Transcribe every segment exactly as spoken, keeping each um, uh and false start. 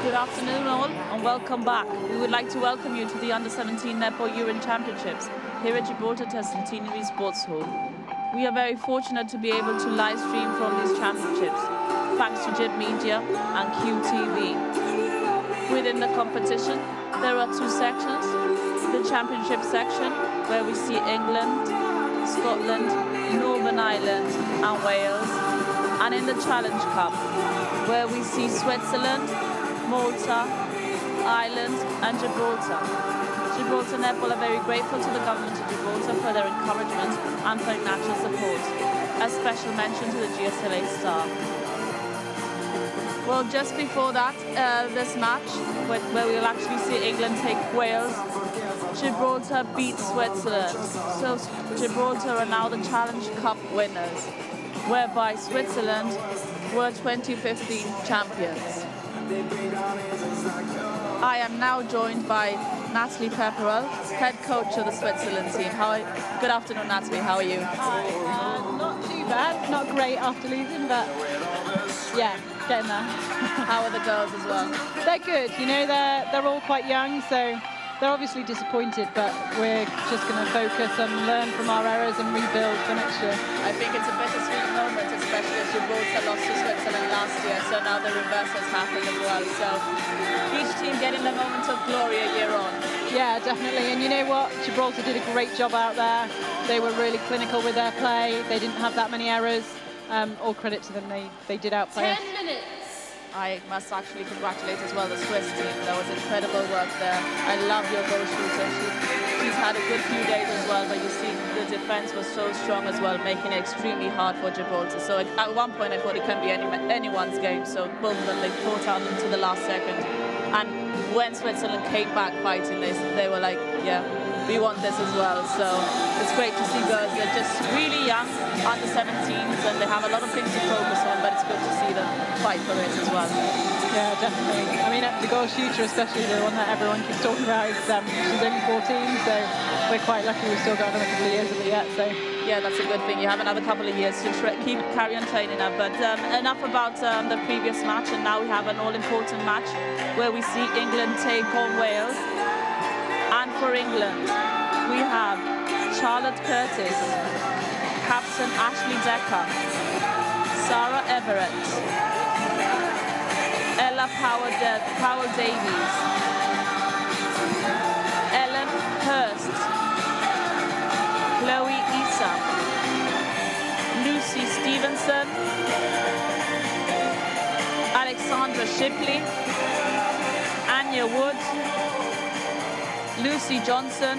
Good afternoon all and welcome back. We would like to welcome you to the under seventeen Netball U seventeen Championships here at Gibraltar Bayside Sports Centre. We are very fortunate to be able to live stream from these championships thanks to Gib Media and Q T V. Within the competition there are two sections. The championship section where we see England, Scotland, Northern Ireland and Wales, and in the Challenge Cup where we see Switzerland, Malta, Ireland and Gibraltar. Gibraltar Netball are very grateful to the government of Gibraltar for their encouragement and financial support. A special mention to the G S L A staff. Well, just before that, uh, this match, where, where we'll actually see England take Wales, Gibraltar beat Switzerland. So Gibraltar are now the Challenge Cup winners, whereby Switzerland were twenty fifteen champions. I am now joined by Natalie Pepperell, head coach of the Switzerland team. How are, good afternoon, Natalie. How are you? Hi. Uh, not too bad. Not great after losing, but yeah, getting there. How are the girls as well? They're good. You know, they're they're all quite young, so they're obviously disappointed, but we're just going to focus and learn from our errors and rebuild for next year. I think it's a bittersweet moment, especially as Gibraltar lost to Switzerland last year, so now the reverse has happened as well. So each team getting the moment of glory a year on. Yeah, definitely. And you know what? Gibraltar did a great job out there. They were really clinical with their play. They didn't have that many errors. Um, all credit to them. They, they did outplay us. Ten minutes. I must actually congratulate as well the Swiss team. There was incredible work there. I love your goal shooter. She, she's had a good few days as well, but you see the defense was so strong as well, making it extremely hard for Gibraltar. So at one point I thought it can be any, anyone's game. So both of them, they fought out into the last second. And when Switzerland came back fighting this, they were like, yeah, we want this as well. So it's great to see girls. They're just really young, under seventeens, and they have a lot of things to focus on, but it's good to see them fight for it as well. Yeah, definitely. I mean, the goal shooter, especially the one that everyone keeps talking about, is um, she's only fourteen, so we're quite lucky we've still got another couple of years of it yet. So yeah, that's a good thing. You have another couple of years to keep carry on training her. But um, enough about um, the previous match, and now we have an all-important match where we see England take on Wales. And for England, we have Charlotte Curtis, Captain Ashley Decker, Sarah Everett, Ella Powell-Davies, Ellen Hurst, Chloe Issa, Lucy Stevenson, Alexandra Shipley, Anya Wood, Lucy Johnson,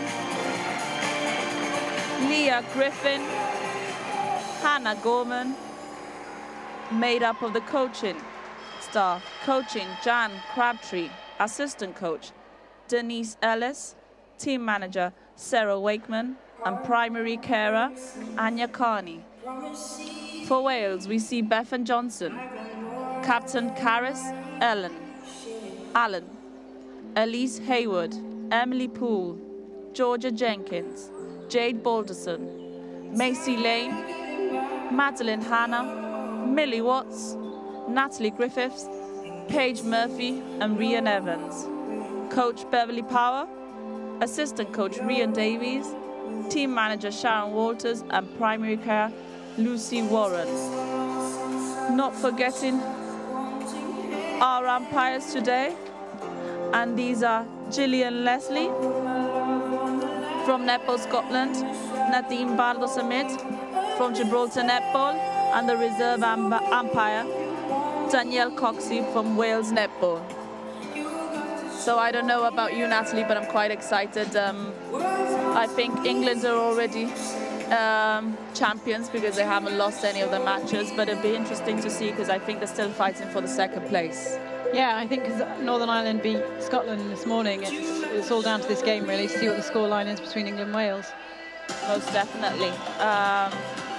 Leah Griffin, Hannah Gorman, made up of the coaching staff. Coaching, Jan Crabtree. Assistant coach, Denise Ellis. Team manager, Sarah Wakeman. And primary carer, Anya Carney. For Wales, we see Bethan Johnson, Captain Caris Ellen, Allen, Elise Hayward, Emily Poole, Georgia Jenkins, Jade Balderson, Macy Lane, Madeline Hanna, Millie Watts, Natalie Griffiths, Paige Murphy and Rian Evans. Coach Beverly Power, Assistant Coach Rian Davies, Team Manager Sharon Walters and Primary Care Lucy Warren. Not forgetting our umpires today, and these are Gillian Leslie from Netball Scotland, Nadine Bardos-Amit from Gibraltar Netball, and the reserve umpire Danielle Coxey from Wales Netball. So I don't know about you, Natalie, but I'm quite excited. Um, I think England are already um, champions because they haven't lost any of the matches, but it'll be interesting to see because I think they're still fighting for the second place. yeah, I think because Northern Ireland beat Scotland this morning, it's, it's all down to this game really, to see what the scoreline is between England and Wales. Most definitely. Um,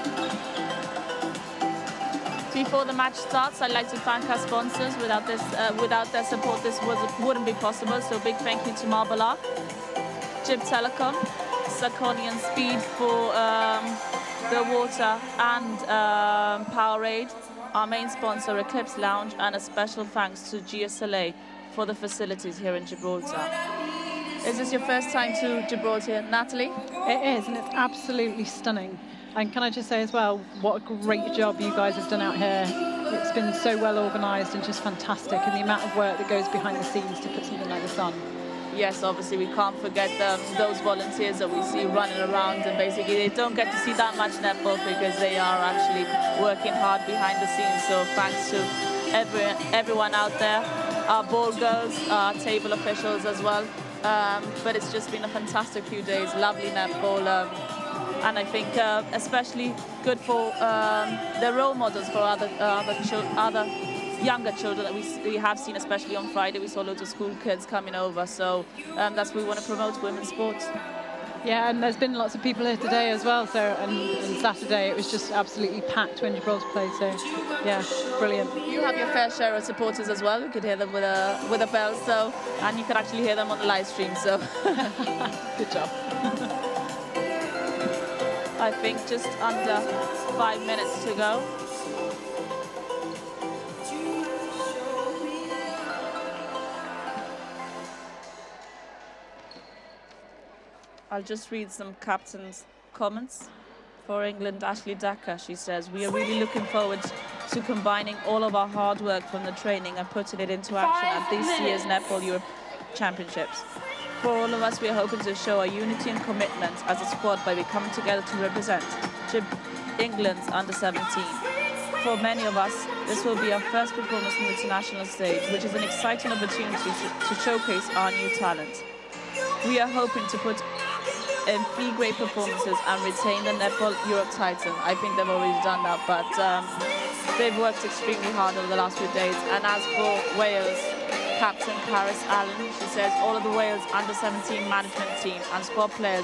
Before the match starts, I'd like to thank our sponsors. Without this, uh, without their support, this was, wouldn't be possible. So big thank you to Marble Arc, Jib Telecom, Sarconian Speed for um, the water and um, Powerade, our main sponsor Eclipse Lounge, and a special thanks to G S L A for the facilities here in Gibraltar. Is this your first time to Gibraltar, Natalie? It is, and it's absolutely stunning. And can I just say as well, what a great job you guys have done out here. It's been so well organised and just fantastic, and the amount of work that goes behind the scenes to put something like this on. Yes, obviously we can't forget um, those volunteers that we see running around, and basically they don't get to see that much netball because they are actually working hard behind the scenes. So thanks to every, everyone out there, our ball girls, our table officials as well. Um, but it's just been a fantastic few days, lovely netball, um, and I think uh, especially good for um, the role models for other uh, other, other younger children that we, we have seen, especially on Friday. We saw loads of school kids coming over, so um, that's what we want to promote, women's sports. Yeah, and there's been lots of people here today as well, so, and, and Saturday it was just absolutely packed when Gibraltar played, so yeah, brilliant. You have your fair share of supporters as well. You could hear them with a, with a bell, so, and you could actually hear them on the live stream, so. Good job. I think just under five minutes to go. I'll just read some captain's comments. For England, Ashley Decker, she says, we are really looking forward to combining all of our hard work from the training and putting it into action at this year's Netball Europe Championships. For all of us, we are hoping to show our unity and commitment as a squad by coming together to represent England's under seventeen. For many of us, this will be our first performance on the international stage, which is an exciting opportunity to, to showcase our new talent. We are hoping to put in three great performances and retain the Netball Europe title. I think they've already done that, but um, they've worked extremely hard over the last few days. And as for Wales, Captain Caris Allen, she says all of the Wales under seventeen management team and squad players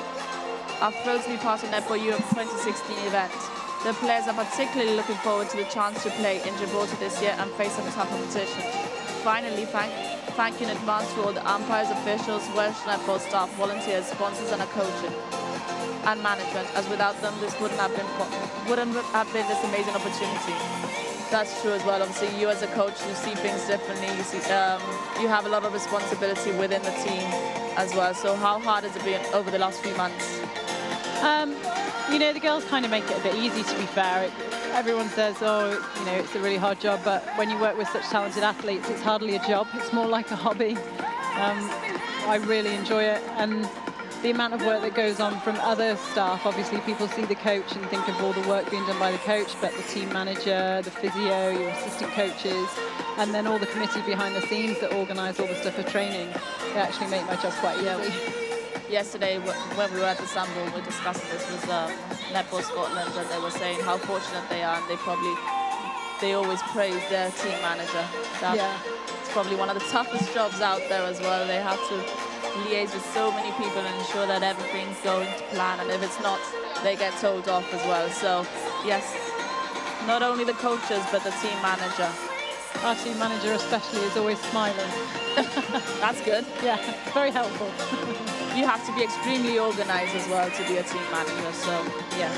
are thrilled to be part of Netball Europe twenty sixteen event. The players are particularly looking forward to the chance to play in Gibraltar this year and face some tough competition. Finally, thank Thank you in advance to all the umpires, officials, Welsh netball staff, volunteers, sponsors, and our coaching and management. As without them, this wouldn't have been wouldn't have been this amazing opportunity. That's true as well. Obviously, you as a coach, you see things differently. You see, um, you have a lot of responsibility within the team as well. So, how hard has it been over the last few months? Um, you know, the girls kind of make it a bit easy, to be fair. It, Everyone says, oh, you know, it's a really hard job, but when you work with such talented athletes, it's hardly a job. It's more like a hobby. Um, I really enjoy it. And the amount of work that goes on from other staff, obviously people see the coach and think of all the work being done by the coach, but the team manager, the physio, your assistant coaches, and then all the committee behind the scenes that organise all the stuff for training, they actually make my job quite easy. Yeah. Yesterday, when we were at the Sunball, we were discussing this with uh, Netball Scotland, and they were saying how fortunate they are, and they probably, they always praise their team manager. That yeah. It's probably one of the toughest jobs out there as well. They have to liaise with so many people and ensure that everything's going to plan, and if it's not, they get told off as well. So, yes, not only the coaches, but the team manager. Our team manager especially is always smiling. That's good. Yeah, very helpful. You have to be extremely organised as well to be a team manager, so yes.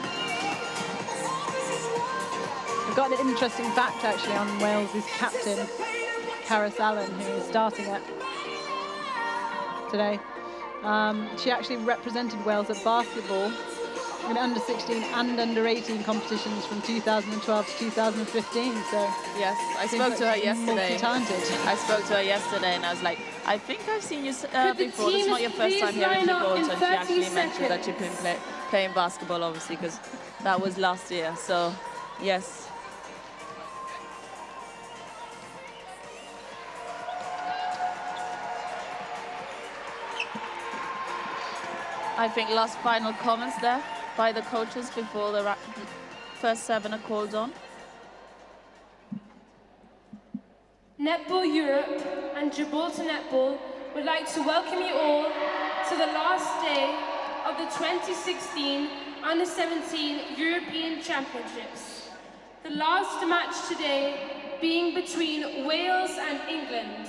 I've got an interesting fact actually on Wales' captain, Caris Allen, who is starting it today. Um, she actually represented Wales at basketball in under sixteen and under eighteen competitions from two thousand twelve to two thousand fifteen. So yes, I spoke to her yesterday. Multi-talented. I spoke to her yesterday, and I was like, I think I've seen you uh, before. This is not your first time here in Gibraltar. And she actually seconds. mentioned that you've been play, playing basketball, obviously, because that was last year. So, yes. I think last final comments there by the coaches before the first seven are called on. Netball Europe and Gibraltar Netball would like to welcome you all to the last day of the twenty sixteen under seventeen European Championships. The last match today being between Wales and England.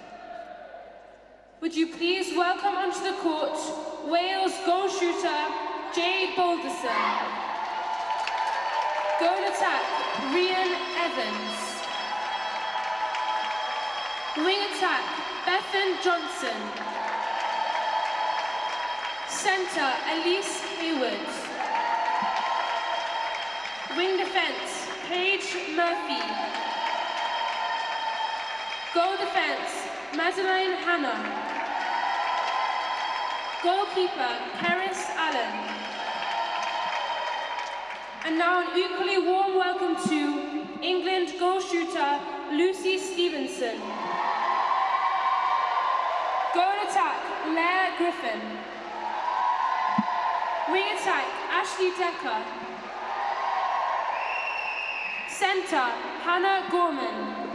Would you please welcome onto the court Wales goal shooter Jade Balderson. Goal attack Rhian Evans. Wing attack, Bethan Johnson. Centre, Elise Hayward. Wing defence, Paige Murphy. Goal defence, Madeline Hannah. Goalkeeper, Keris Allen. And now an equally warm welcome to England goal shooter, Lucy Stevenson. Goal attack, Leah Griffin. Wing attack, Ashley Decker. Centre, Hannah Gorman.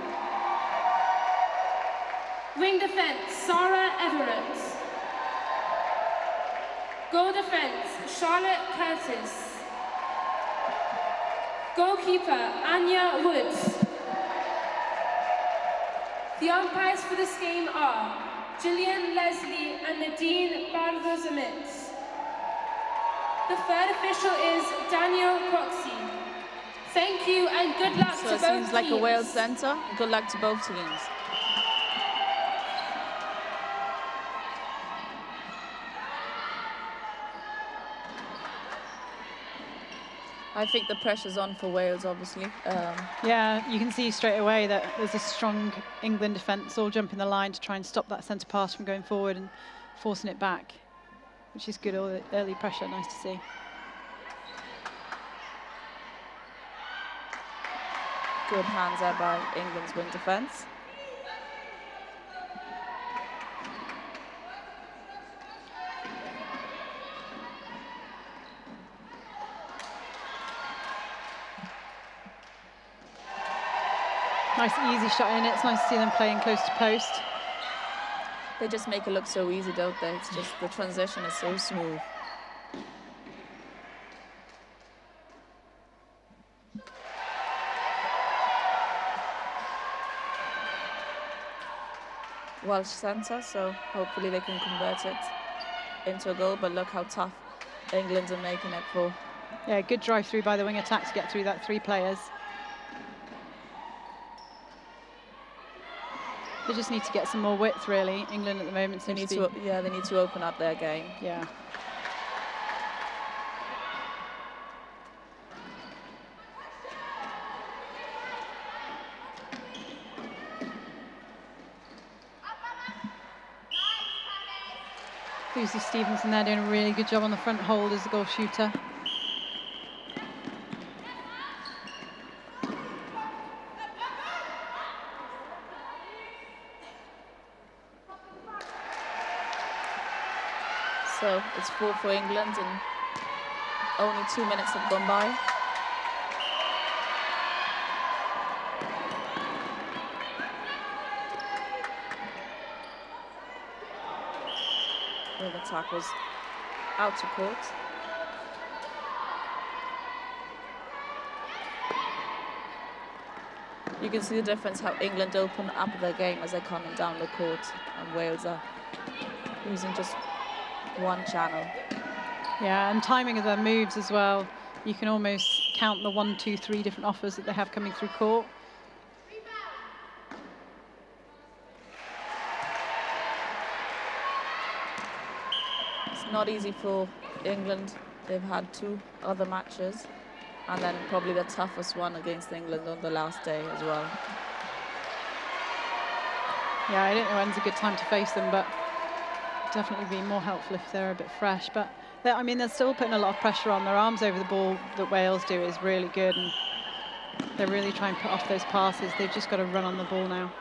Wing defence, Sarah Everett. Goal defence, Charlotte Curtis. Goalkeeper, Anya Woods. The umpires for this game are Gillian Leslie and Nadine Barroso-Amit. The third official is Daniel Croxy. Thank you and good luck so to both teams. So it seems like a Wales centre. Good luck to both teams. I think the pressure's on for Wales, obviously. Um, yeah, you can see straight away that there's a strong England defence all jumping the line to try and stop that centre pass from going forward and forcing it back, which is good early pressure, nice to see. Good hands there by England's wing defence. Nice easy shot in it. It's nice to see them playing close to post. They just make it look so easy, don't they? It's just the transition is so smooth. Welsh centre, so hopefully they can convert it into a goal, but look how tough England are making it for. Yeah, good drive through by the wing attack to get through that three players. They just need to get some more width, really. England at the moment they seems need to, to be... yeah, they need to open up their game. Yeah. Lucy Stevenson there doing a really good job on the front hold as a goal shooter. So it's four for England and only two minutes have gone by. Well, the attack was out to court. You can see the difference how England open up their game as they're coming down the court, and Wales are using just one channel. Yeah, and timing of their moves as well. You can almost count the one, two, three different offers that they have coming through court. It's not easy for England. They've had two other matches, and then probably the toughest one against England on the last day as well. Yeah, I don't know when's a good time to face them, but definitely be more helpful if they're a bit fresh. But I mean, they're still putting a lot of pressure on. Their arms over the ball that Wales do is really good, and they're really trying to put off those passes. They've just got to run on the ball now.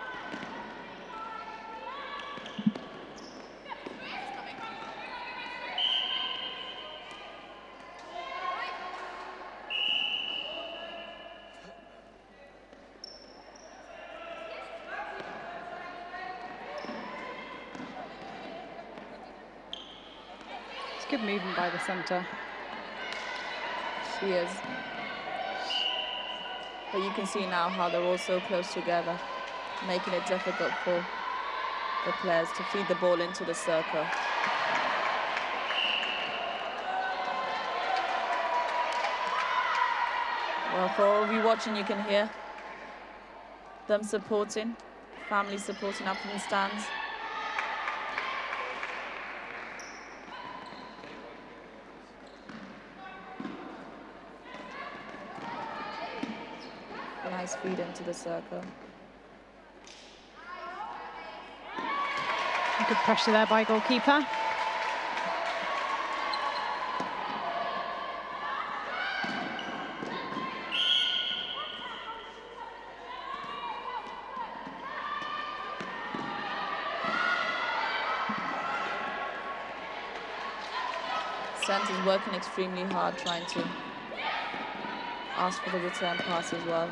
Good movement by the centre. She is. But you can see now how they're all so close together, making it difficult for the players to feed the ball into the circle. Well, for all of you watching, you can hear them supporting Family supporting up from the stands. Nice feed into the circle. Good pressure there by goalkeeper. Centre's working extremely hard, trying to ask for the return pass as well.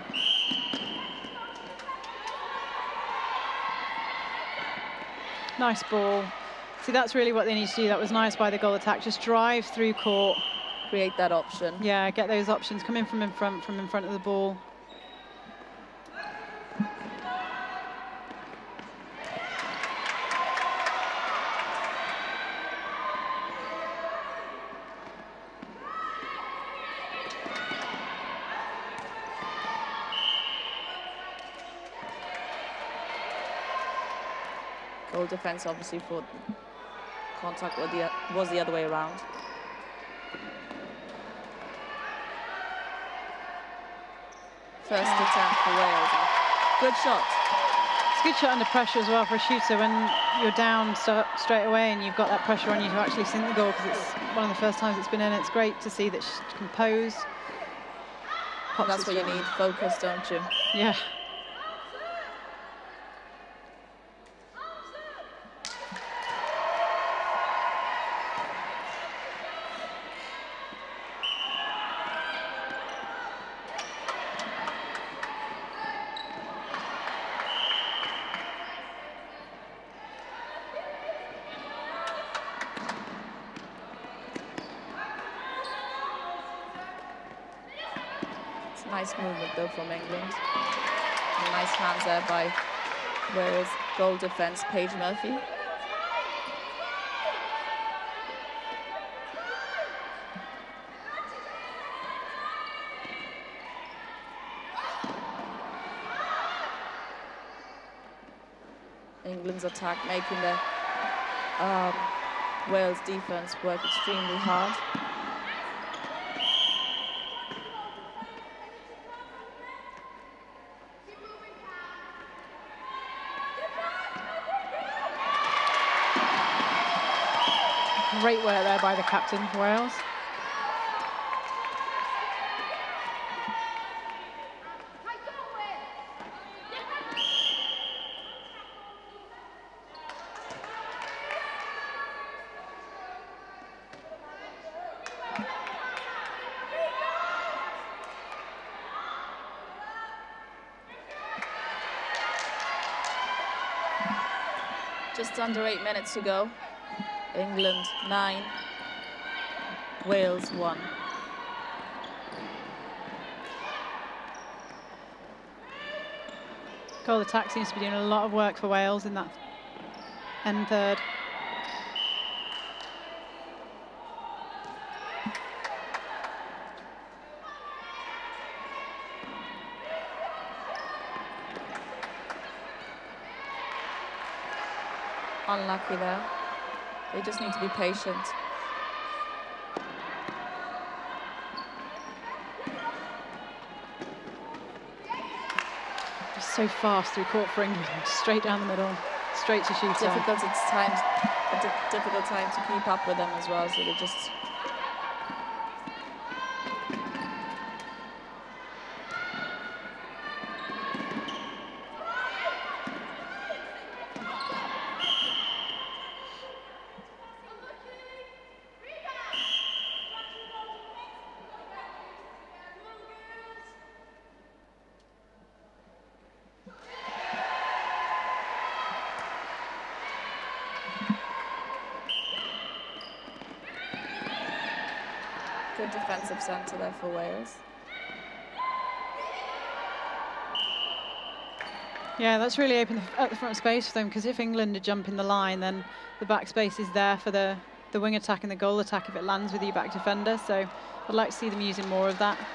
Nice ball. See, that's really what they need to do. That was nice by the goal attack. Just drive through court. Create that option. Yeah, get those options. Come in from in front, from in front of the ball. Goal defense obviously thought contact was the, was the other way around. First attempt for Wales. Good shot. It's a good shot under pressure as well for a shooter when you're down so straight away and you've got that pressure on you to actually sink the goal, because it's one of the first times it's been in. It's great to see that she's composed. That's what you need, focus, don't you? Yeah. Nice movement though from England. And nice hands there by Wales goal defense, Paige Murphy. England's attack making the um, Wales defense work extremely hard. Great work there by the captain for Wales. Just under eight minutes to go. England nine, Wales one. Goal attack seems to be doing a lot of work for Wales in that end third. Unlucky there. They just need to be patient. Just so fast through court for England, straight down the middle, straight to shooter. Difficult at times, a di difficult time to keep up with them as well. So they just. Good defensive centre there for Wales. Yeah, that's really opened up the front space for them, because if England are jumping the line, then the back space is there for the, the wing attack and the goal attack if it lands with your back defender. So I'd like to see them using more of that.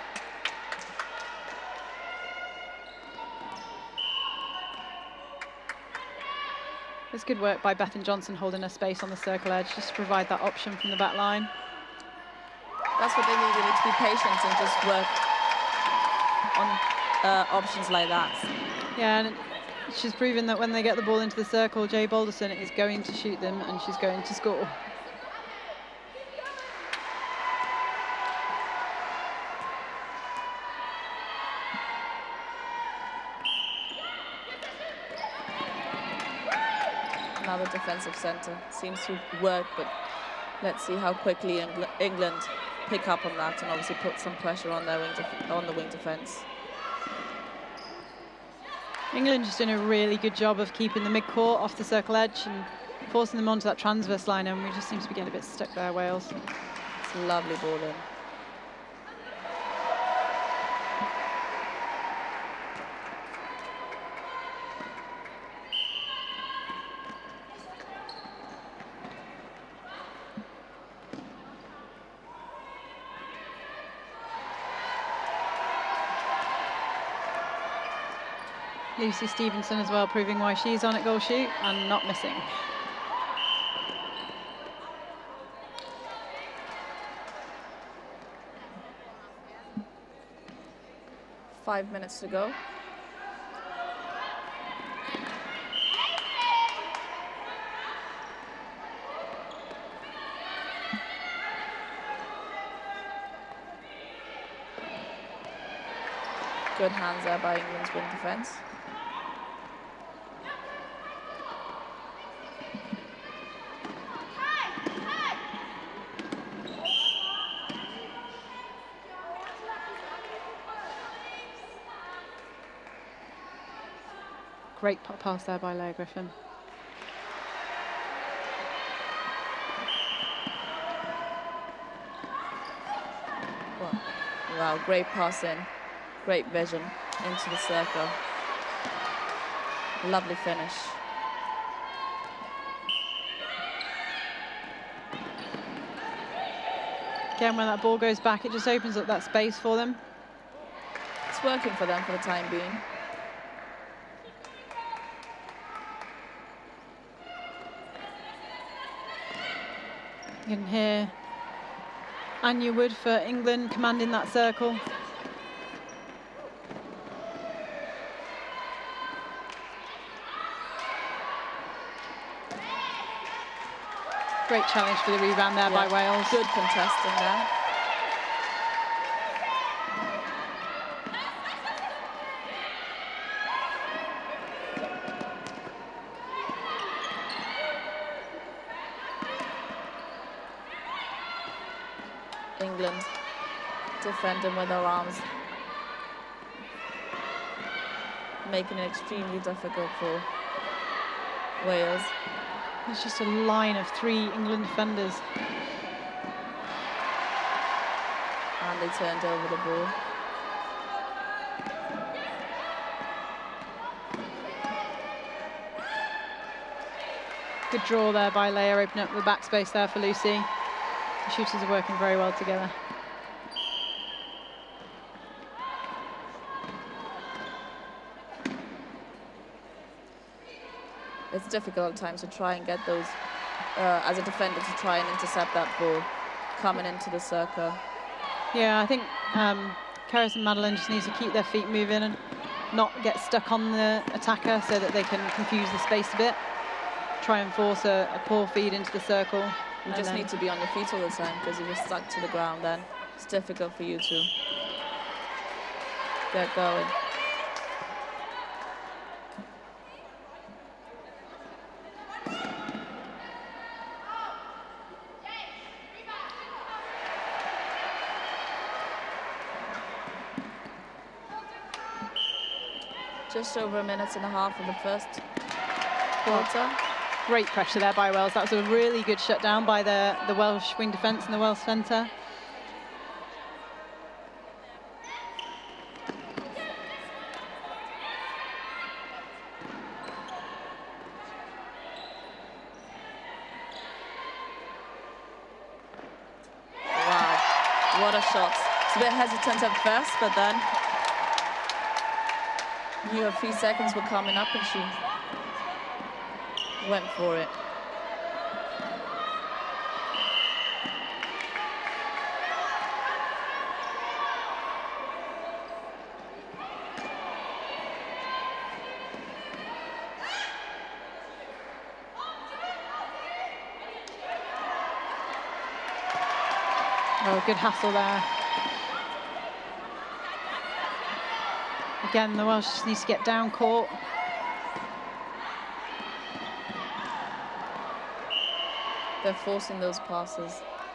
It's good work by Bethan Johnson holding her space on the circle edge, just to provide that option from the back line. That's what they need. They need to be patient and just work on uh, options like that. Yeah, and she's proven that when they get the ball into the circle, Jay Balderson is going to shoot them and she's going to score. Another defensive centre. Seems to work, but let's see how quickly Engl England pick up on that and obviously put some pressure on their wing on the wing defence. England just doing a really good job of keeping the mid-court off the circle edge and forcing them onto that transverse line, and we just seem to be getting a bit stuck there, Wales. It's a lovely ball in. Lucy Stevenson as well, proving why she's on at goal shoot and not missing. Five minutes to go. Good hands there by England's wing defence. Great pop pass there by Leah Griffin. Wow, wow, great pass in. Great vision into the circle. Lovely finish. Again, when that ball goes back, it just opens up that space for them. It's working for them for the time being. You can hear Anya Wood for England commanding that circle. Great challenge for the rebound there yeah. by Wales. Good contesting there. England defending with their arms, making it extremely difficult for Wales. It's just a line of three England defenders. And they turned over the ball. Good draw there by Leah, opening up the backspace there for Lucy. The shooters are working very well together. It's difficult at times to try and get those, uh, as a defender, to try and intercept that ball coming into the circle. Yeah, I think um, Keris and Madeline just need to keep their feet moving and not get stuck on the attacker so that they can confuse the space a bit. Try and force a, a poor feed into the circle. You just need to be on your feet all the time, because if you're stuck to the ground, then it's difficult for you to get going. Just over a minute and a half in the first quarter. Great pressure there by Wales. That was a really good shutdown by the, the Welsh wing defence and the Welsh centre. Wow, what a shot. It's a bit hesitant at first, but then knew a few seconds were coming up and she went for it. Oh, good hassle there. Again, the Welsh just needs to get down court. They're forcing those passes.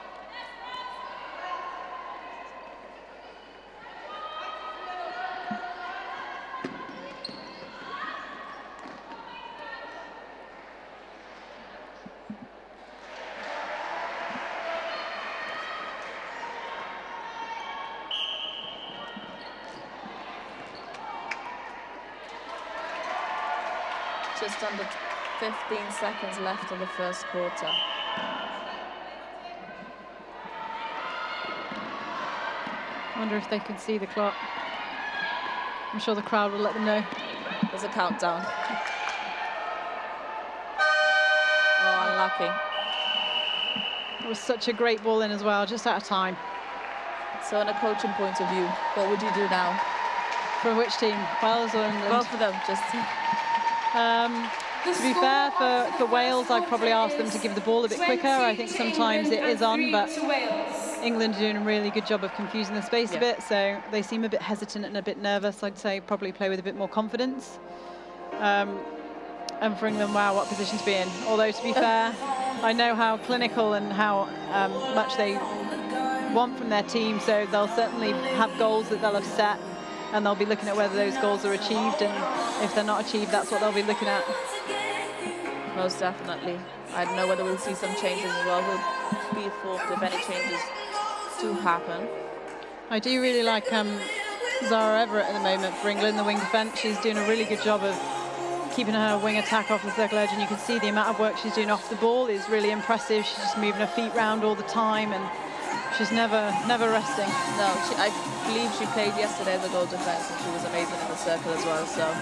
Just under fifteen seconds left in the first quarter. I wonder if they can see the clock. I'm sure the crowd will let them know. There's a countdown. Oh, unlucky. It was such a great ball in as well, just out of time. So in a coaching point of view, what would you do now? For which team? Wales or England? Both of them, just... Um, to be fair, for, for Wales, I'd probably ask them to give the ball a bit quicker. I think sometimes it is on, but England are doing a really good job of confusing the space yeah. a bit, so they seem a bit hesitant and a bit nervous. I'd say probably play with a bit more confidence. Um, and for England, wow, what position to be in. Although, to be fair, I know how clinical and how um, much they want from their team, so they'll certainly have goals that they'll have set, and they'll be looking at whether those goals are achieved, and if they're not achieved, that's what they'll be looking at. Most definitely. I don't know whether we'll see some changes as well. We'll be informed if any changes do happen. I do really like um, Zara Everett at the moment for England, the wing defence. She's doing a really good job of keeping her wing attack off the circle edge, and you can see the amount of work she's doing off the ball is really impressive. She's just moving her feet round all the time, and she's never, never resting. No, she, I believe she played yesterday as a goal defence, and she was amazing in the circle as well, so.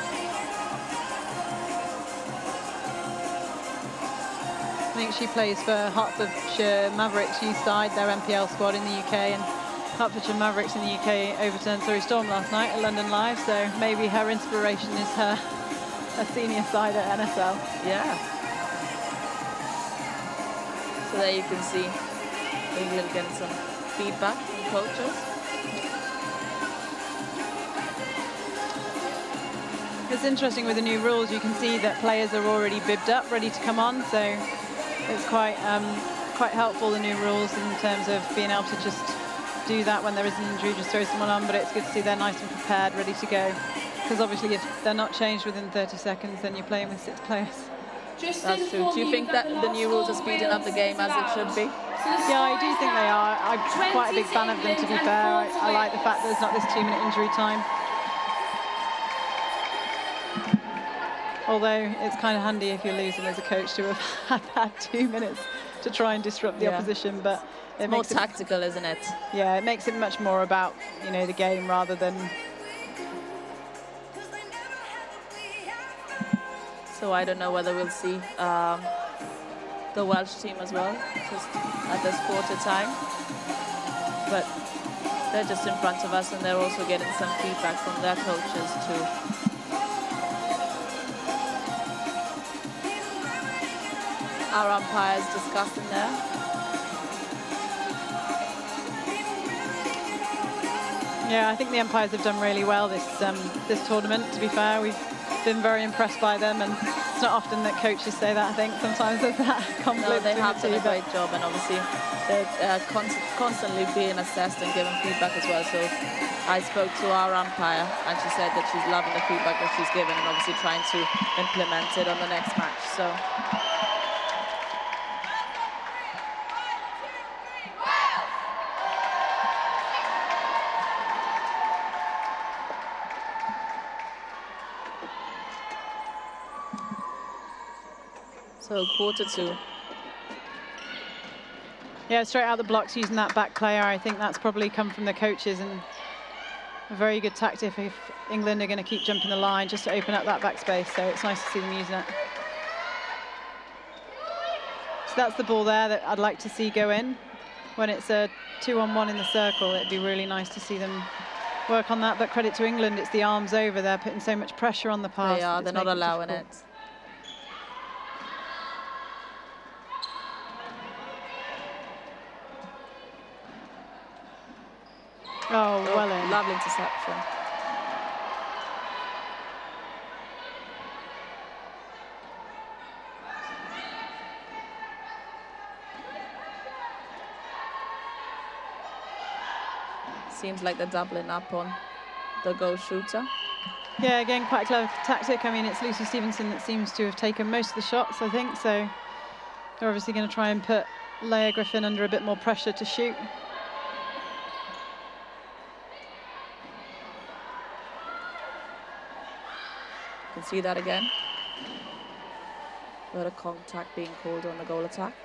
I think she plays for Hertfordshire Mavericks youth side, their M P L squad in the U K, and Hertfordshire Mavericks in the U K overturned Surrey Storm last night at London Live, so maybe her inspiration is her, her senior side at N S L. Yeah. So there you can see England getting some feedback from coaches. It's interesting with the new rules, you can see that players are already bibbed up, ready to come on, so it's quite um, quite helpful, the new rules, in terms of being able to just do that when there is an injury, just throw someone on, but it's good to see they're nice and prepared, ready to go, because obviously if they're not changed within thirty seconds, then you're playing with six players. That's true. Do you think that the new rules are speeding up the game as it should be? Yeah, I do think they are. I'm quite a big fan of them, to be fair. I, I like the fact that there's not this two-minute injury time. Although it's kind of handy if you're losing as a coach to have had that two minutes to try and disrupt the yeah. opposition, but it it's more makes tactical, is isn't it? Yeah, it makes it much more about, you know, the game rather than. So I don't know whether we'll see um, the Welsh team as well, just at this quarter time, but they're just in front of us, and they're also getting some feedback from their coaches too. Our umpires discussing there. Yeah, I think the umpires have done really well this um, this tournament, to be fair. We've been very impressed by them, and it's not often that coaches say that, I think. Sometimes there's that conflict. No, they have done a great job, and obviously they're uh, con constantly being assessed and given feedback as well. So I spoke to our umpire, and she said that she's loving the feedback that she's given, and obviously trying to implement it on the next match. So. So quarter two. Yeah, straight out the blocks using that back player. I think that's probably come from the coaches, and a very good tactic if England are going to keep jumping the line just to open up that back space. So it's nice to see them using it. So that's the ball there that I'd like to see go in. When it's a two on one in the circle, it'd be really nice to see them work on that. But credit to England, it's the arms over. They're putting so much pressure on the pass. They are, they're not allowing it. Oh, well in. Lovely interception. Seems like they're doubling up on the goal shooter. Yeah, again, quite a clever tactic. I mean, it's Lucy Stevenson that seems to have taken most of the shots, I think. So they're obviously going to try and put Leah Griffin under a bit more pressure to shoot. You can see that again. A lot of contact being called on the goal attack.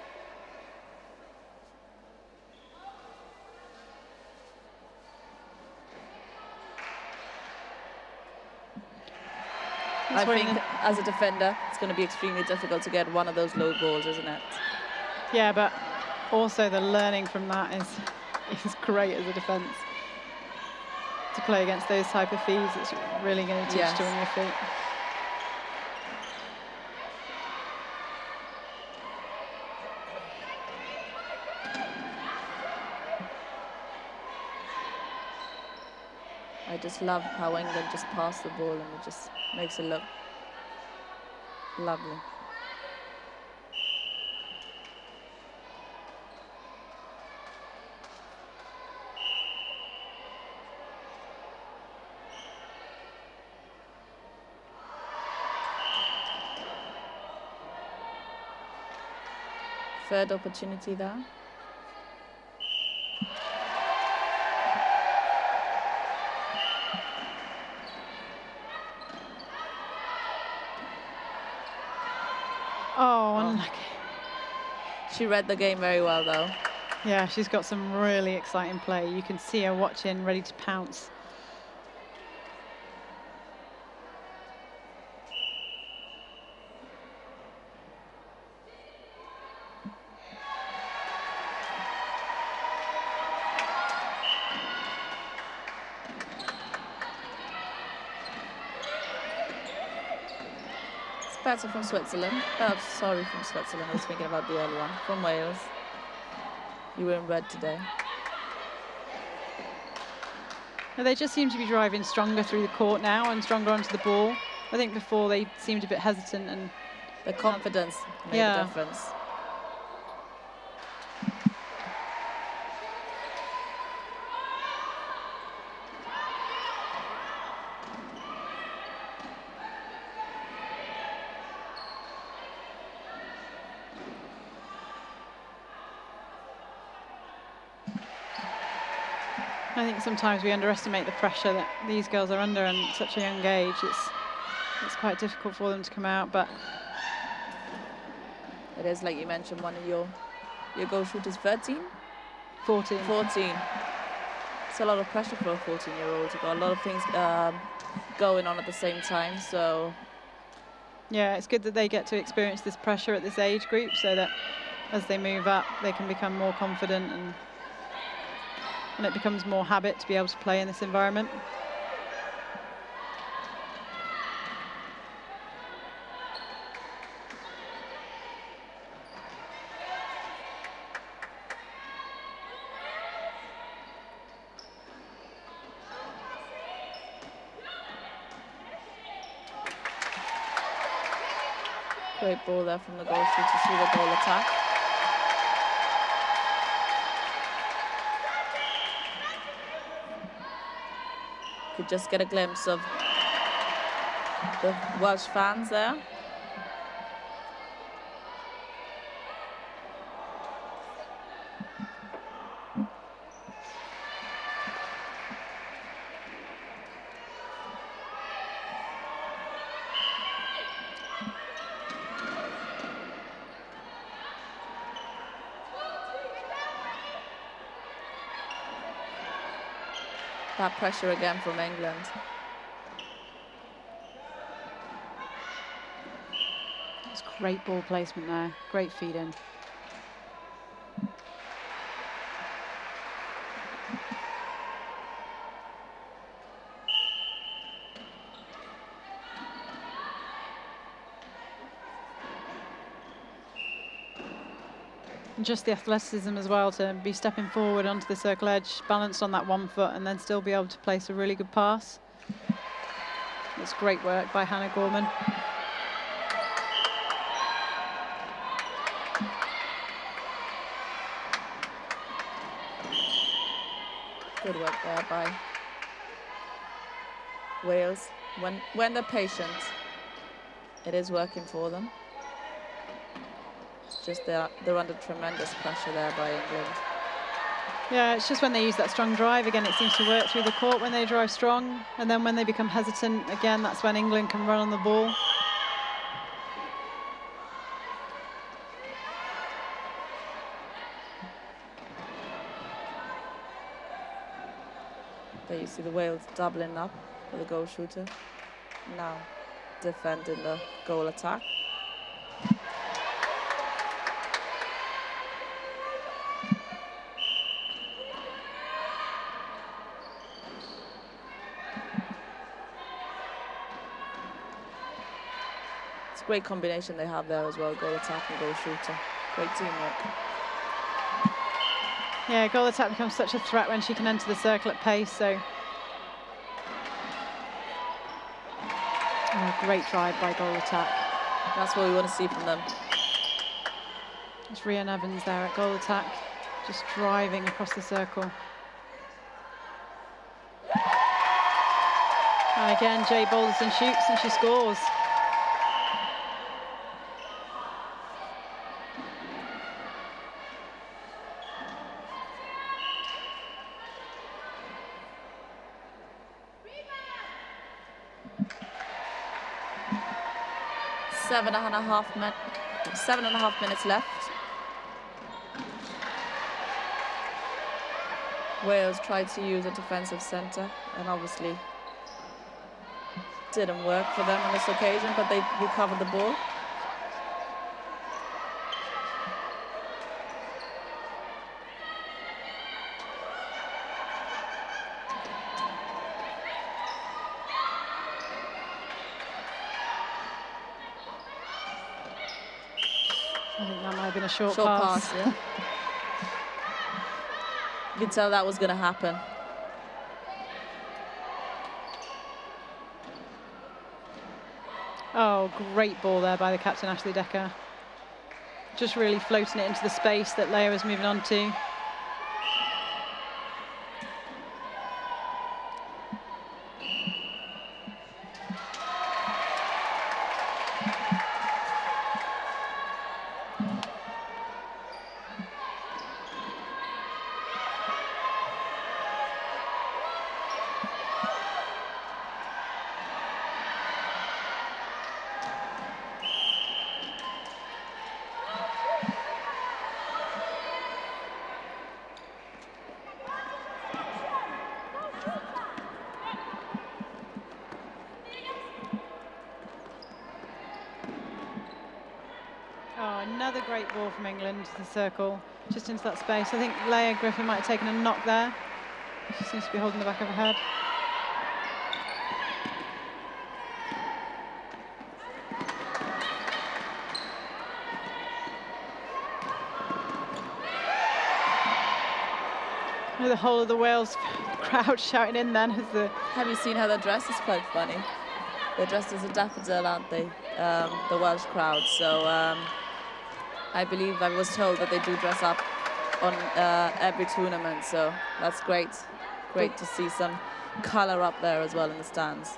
I think as a defender, it's going to be extremely difficult to get one of those low balls, isn't it? Yeah, but also the learning from that is, is great as a defence. To play against those type of fees, it's really going to teach Yes. you on your feet. I just love how England just passed the ball and it just makes it look lovely. Third opportunity there. Oh, unlucky. She read the game very well, though. Yeah, she's got some really exciting play. You can see her watching, ready to pounce. Better from Switzerland. Oh, sorry, from Switzerland. I was thinking about the early one. From Wales. You were in red today. Well, they just seem to be driving stronger through the court now and stronger onto the ball. I think before they seemed a bit hesitant and... The confidence made yeah. a difference. I think sometimes we underestimate the pressure that these girls are under at such a young age. It's it's quite difficult for them to come out, but it is, like you mentioned, one of your your goal shooters, thirteen? fourteen. fourteen. It's a lot of pressure for a fourteen-year-old. You've got a lot of things um, going on at the same time, so... Yeah, it's good that they get to experience this pressure at this age group so that as they move up, they can become more confident and and it becomes more habit to be able to play in this environment. Great ball there from the goal shooter through the goal attack. Could just get a glimpse of the Welsh fans there. That pressure again from England. It's great ball placement there. Great feed in. And just the athleticism as well to be stepping forward onto the circle edge, balanced on that one foot, and then still be able to place a really good pass. It's great work by Hannah Gorman. Good work there by Wales. When, when they're patient, it is working for them. It's just they're, they're under tremendous pressure there by England. Yeah, it's just when they use that strong drive, again, it seems to work through the court when they drive strong. And then when they become hesitant, again, that's when England can run on the ball. There you see the Wales doubling up for the goal shooter. Now defending the goal attack. It's a great combination they have there as well, goal attack and goal shooter. Great teamwork. Yeah, goal attack becomes such a threat when she can enter the circle at pace, so. Oh, great drive by goal attack. That's what we want to see from them. It's Rhian Evans there at goal attack, just driving across the circle. And again, Jay Balderson shoots and she scores. Seven and a half min seven and a half minutes left. Wales tried to use a defensive centre and obviously didn't work for them on this occasion, but they recovered the ball. I think that might have been a short, Short pass. pass, yeah. You could tell that was going to happen. Oh, great ball there by the captain, Ashley Decker. Just really floating it into the space that Leah was moving on to. Oh, another great ball from England to the circle, just into that space. I think Leah Griffin might have taken a knock there. She seems to be holding the back of her head. The whole of the Wales crowd shouting in then as the... Have you seen how they're dressed? It's quite funny. They're dressed as a daffodil, aren't they? Um, the Welsh crowd. So um, I believe I was told that they do dress up on uh, every tournament. So that's great. Great to see some colour up there as well in the stands.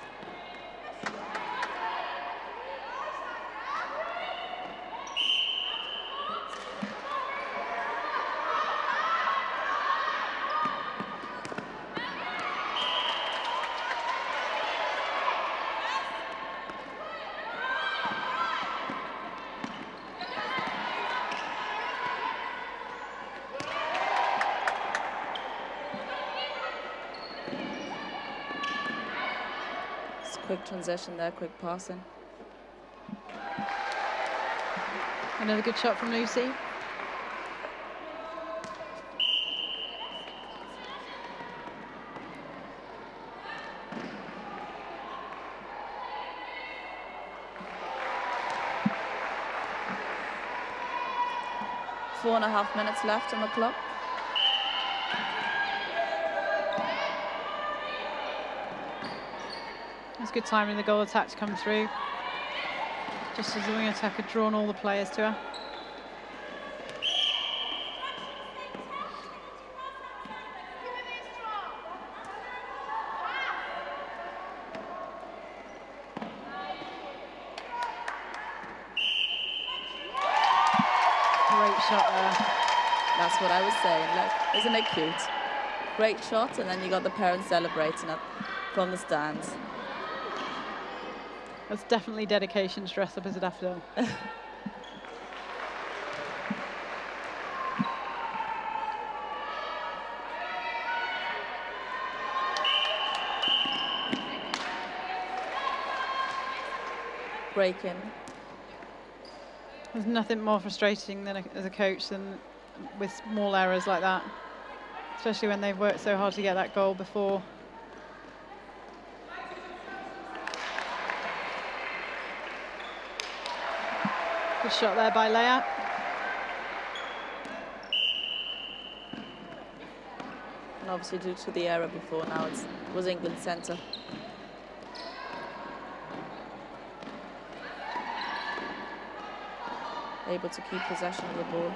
Quick transition there, quick passing. Another good shot from Lucy. Four and a half minutes left on the clock. It's good timing the goal attack to come through. Just as the wing attack had drawn all the players to her. Great shot there. That's what I was saying. Look, isn't it cute? Great shot, and then you got the parents celebrating it from the stands. That's definitely dedication to dress up as a daffodil. Break in. There's nothing more frustrating than a, as a coach than with small errors like that, especially when they've worked so hard to get that goal before. Good shot there by Leia. And obviously due to the error before, now it's, it was England centre. Able to keep possession of the ball.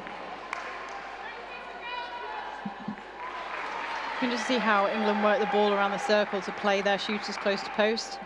You can just see how England work the ball around the circle to play their shooters close to post.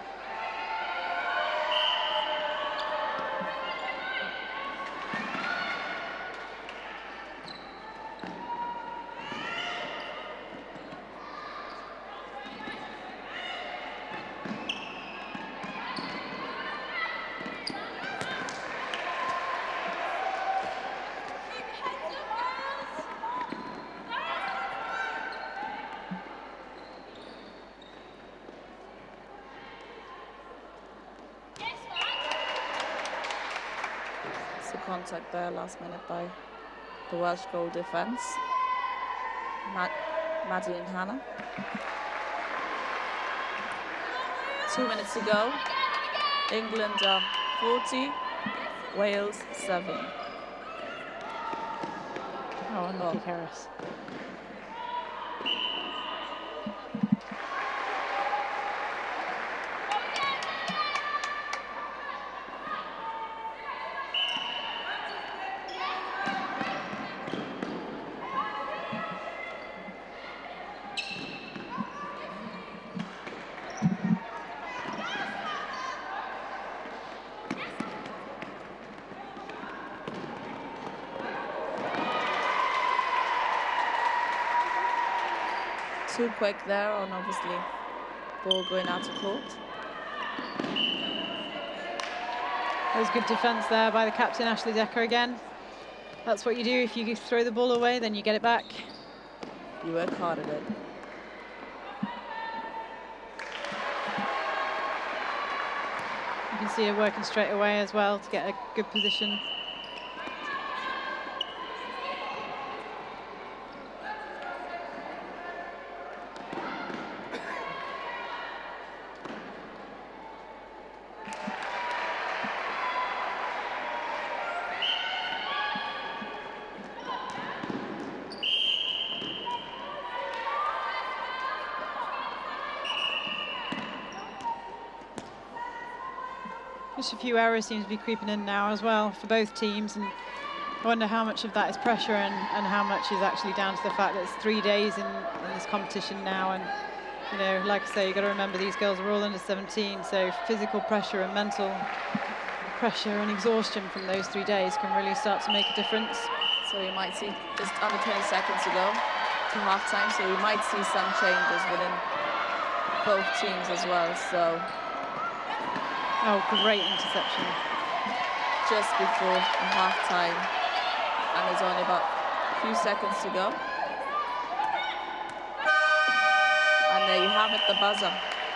Contact there last minute by the Welsh goal defence. Mad Madeline Hannah. Two minutes to go. England are forty, Wales seven. Oh, unlucky oh. Harris. Too quick there on obviously ball going out of court. That was good defence there by the captain, Ashley Decker again. That's what you do. If you throw the ball away, then you get it back. You work hard at it. You can see her working straight away as well to get a good position. Just a few errors seem to be creeping in now as well for both teams, and I wonder how much of that is pressure and, and how much is actually down to the fact that it's three days in, in this competition now. And, you know, like I say, you've got to remember these girls are all under seventeen, so physical pressure and mental pressure and exhaustion from those three days can really start to make a difference. So you might see just under twenty seconds to go to half-time, so we might see some changes within both teams as well. So. Oh, great interception. Just before half-time, and there's only about a few seconds to go. And there you have it, the buzzer.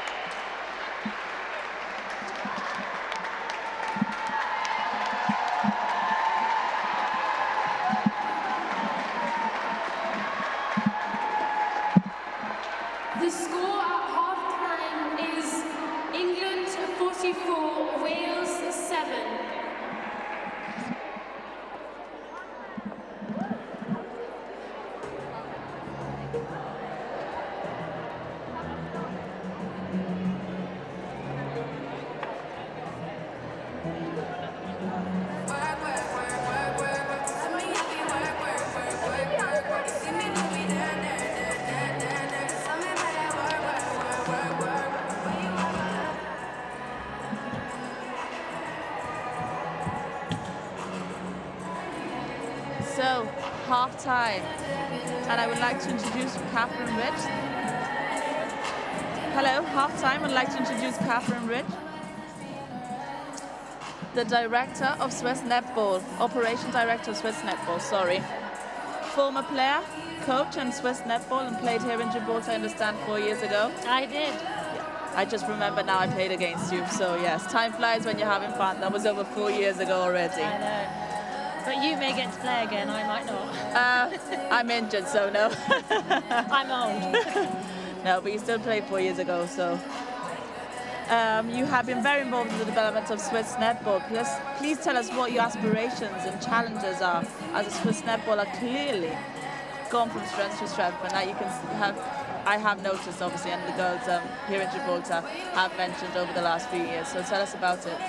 The score at half-time is England forty-four, Wales seven. so half time. And I would like to introduce Catherine Rich. Hello, half time. I'd like to introduce Catherine Rich, the director of Swiss Netball, operation director of Swiss Netball, sorry. Former player, coach and Swiss Netball, and played here in Gibraltar, I understand, four years ago. I did. I just remember now I played against you, so yes, time flies when you're having fun. That was over four years ago already. I know. But you may get to play again, I might not. Uh, I'm injured, so no. I'm old. No, but you still played four years ago, so. Um, you have been very involved in the development of Swiss Netball. Please, please tell us what your aspirations and challenges are, as a Swiss Netballer clearly gone from strength to strength, and that you can have, I have noticed obviously, and the girls um, here in Gibraltar have mentioned over the last few years. So tell us about it.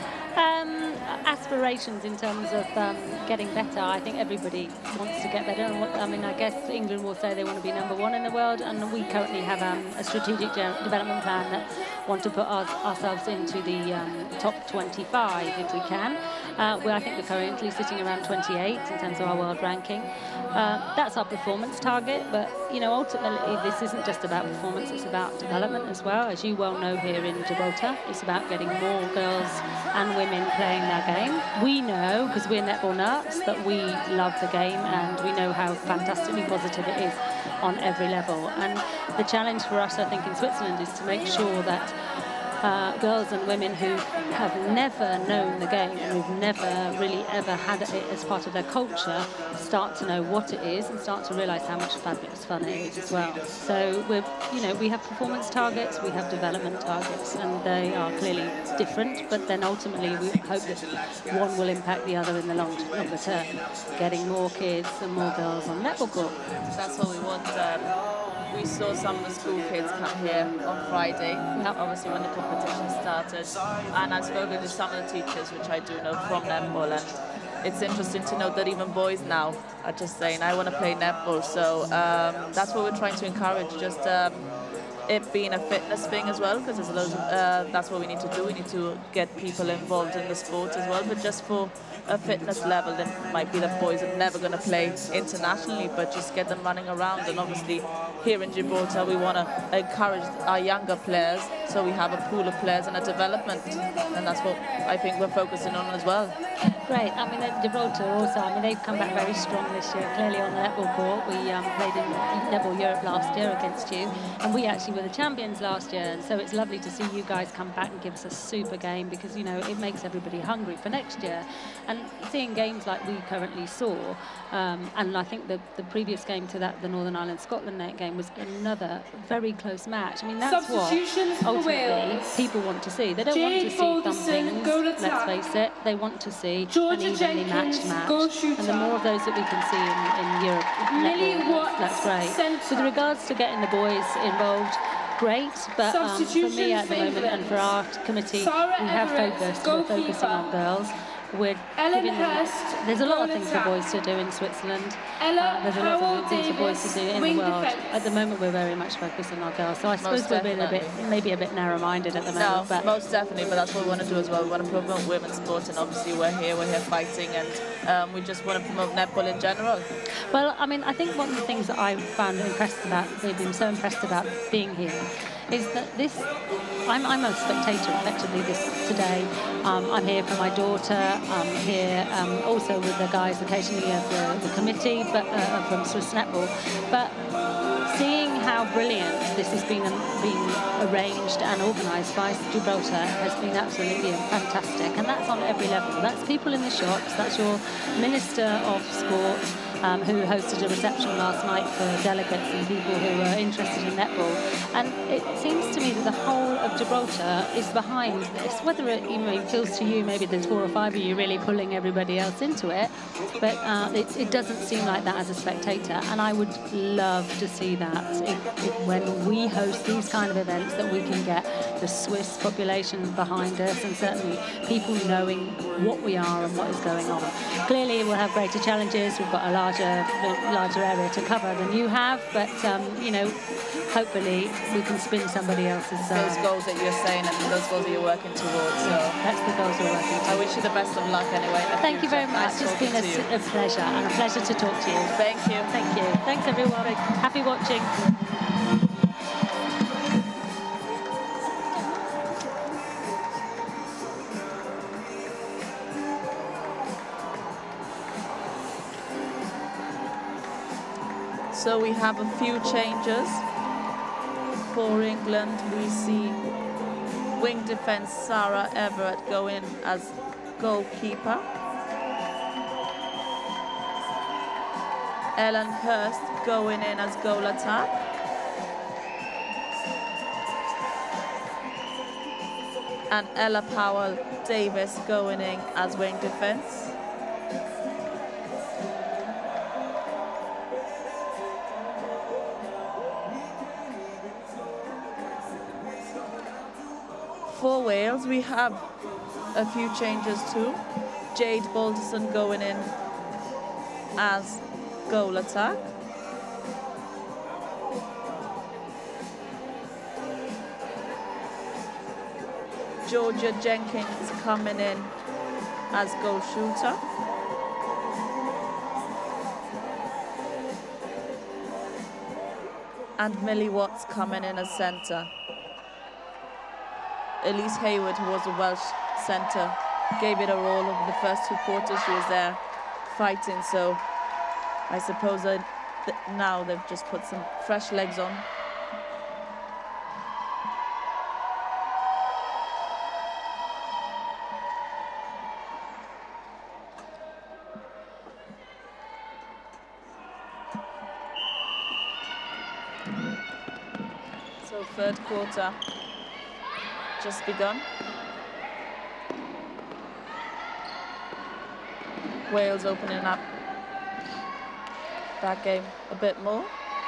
Um, aspirations in terms of um, getting better. I think everybody wants to get better. And what, I mean, I guess England will say they want to be number one in the world, and we currently have um, a strategic development plan that want to put our, ourselves into the um, top twenty-five if we can. Uh, well, I think we're currently sitting around twenty-eight in terms of our world ranking. Uh, that's our performance target, but you know, ultimately this isn't just about performance, it's about development as well. As you well know, here in Gibraltar, it's about getting more girls and women playing their game. We know, because we're netball nuts, that we love the game, and we know how fantastically positive it is on every level. And the challenge for us, I think, in Switzerland is to make sure that Uh, girls and women who have never known the game and who've never really ever had it as part of their culture start to know what it is and start to realise how much fabulous fun it is as well. So we're, you know, we have performance targets, we have development targets, and they are clearly different. But then ultimately, we hope that one will impact the other in the long longer term, getting more kids and more girls on netball court. That's what we want. Um, we saw some of the school kids come here on Friday, yep. Obviously when the competition started, and I've spoken to some of the teachers, which I do know from netball, and it's interesting to note that even boys now are just saying, I want to play netball. So um, that's what we're trying to encourage, just um, it being a fitness thing as well, because there's loads of, uh, that's what we need to do. We need to get people involved in the sport as well, but just for a fitness level, it might be that boys are never going to play internationally, but just get them running around. And obviously here in Gibraltar, we want to encourage our younger players, so we have a pool of players and a development, and that's what I think we're focusing on as well. Great. I mean, at Gibraltar also, I mean, they've come back very strong this year, clearly on the netball court. We um, played in Netball Europe last year against you, and we actually were the champions last year, and so it's lovely to see you guys come back and give us a super game, because, you know, it makes everybody hungry for next year. And seeing games like we currently saw, um, and I think the, the previous game to that, the Northern Ireland-Scotland net game, was another very close match. I mean, that's what ultimately people want to see. They don't want to see thumpings, let's face it. They want to see an evenly matched match. And the more of those that we can see in, in Europe, netball, that's great. With regards to getting the boys involved, great, but um, for me at the moment and for our committee, we have focused, we're focusing on girls. We're giving them, there's a lot of things for boys to do in Switzerland. Uh, there's a lot of things for boys to do in the world. At the moment, we're very much focused on our girls. So I suppose we're being a bit, maybe a bit narrow-minded at the moment. No, but most definitely, but that's what we want to do as well. We want to promote women's sport, and obviously we're here, we're here fighting, and um, we just want to promote netball in general. Well, I mean, I think one of the things that I found impressed about, they've been so impressed about being here, is that this, I'm, I'm a spectator effectively this today. Um, I'm here for my daughter, I'm here um, also with the guys occasionally of the, the committee, but uh, from Swiss Netball. But seeing how brilliant this has been, been arranged and organised by Gibraltar has been absolutely fantastic, and that's on every level. That's people in the shops, that's your Minister of Sport, Um, who hosted a reception last night for delegates and people who were interested in netball. And it seems to me that the whole of Gibraltar is behind this. Whether it, you know, it feels to you maybe there's four or five of you really pulling everybody else into it, but uh, it, it doesn't seem like that as a spectator. And I would love to see that if, if when we host these kind of events, that we can get the Swiss population behind us, and certainly people knowing what we are and what is going on. Clearly we'll have greater challenges. We've got a large larger, larger area to cover than you have. But um, you know, hopefully we can spin somebody else's. Uh, those goals that you're saying and those goals that you're working towards. So yeah, that's the goals we're working towards. I wish you the best of luck anyway. Thank you very much. Nice it's been a, a pleasure and a pleasure to talk to you. Thank you. Thank you. Thanks everyone. Happy watching. So we have a few changes for England. We see wing defence Sarah Everett go in as goalkeeper. Ellen Hurst going in as goal attack. And Ella Powell Davis going in as wing defence. For Wales, we have a few changes too. Jade Balderson going in as goal attack. Georgia Jenkins coming in as goal shooter. And Millie Watts coming in as centre. Elise Hayward, who was a Welsh centre, gave it a roll over the first two quarters. She was there fighting, so I suppose that th now they've just put some fresh legs on. So third quarter just begun. Wales opening up that game a bit more.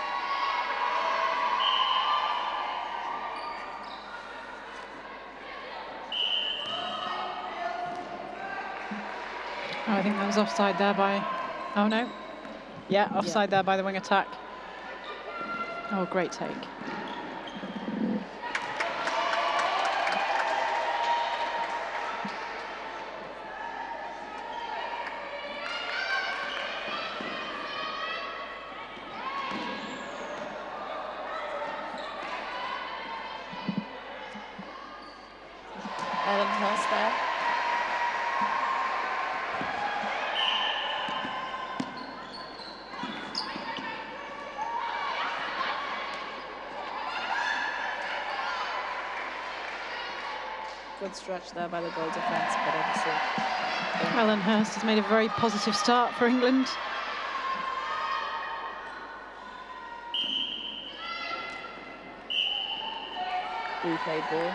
Oh, I think that was offside there by, oh no. Yeah, offside yeah. there by the wing attack. Oh, great take. Ellen Hurst there. Good stretch there by the goal defence, but obviously... Yeah. Ellen Hurst has made a very positive start for England. Replayed ball.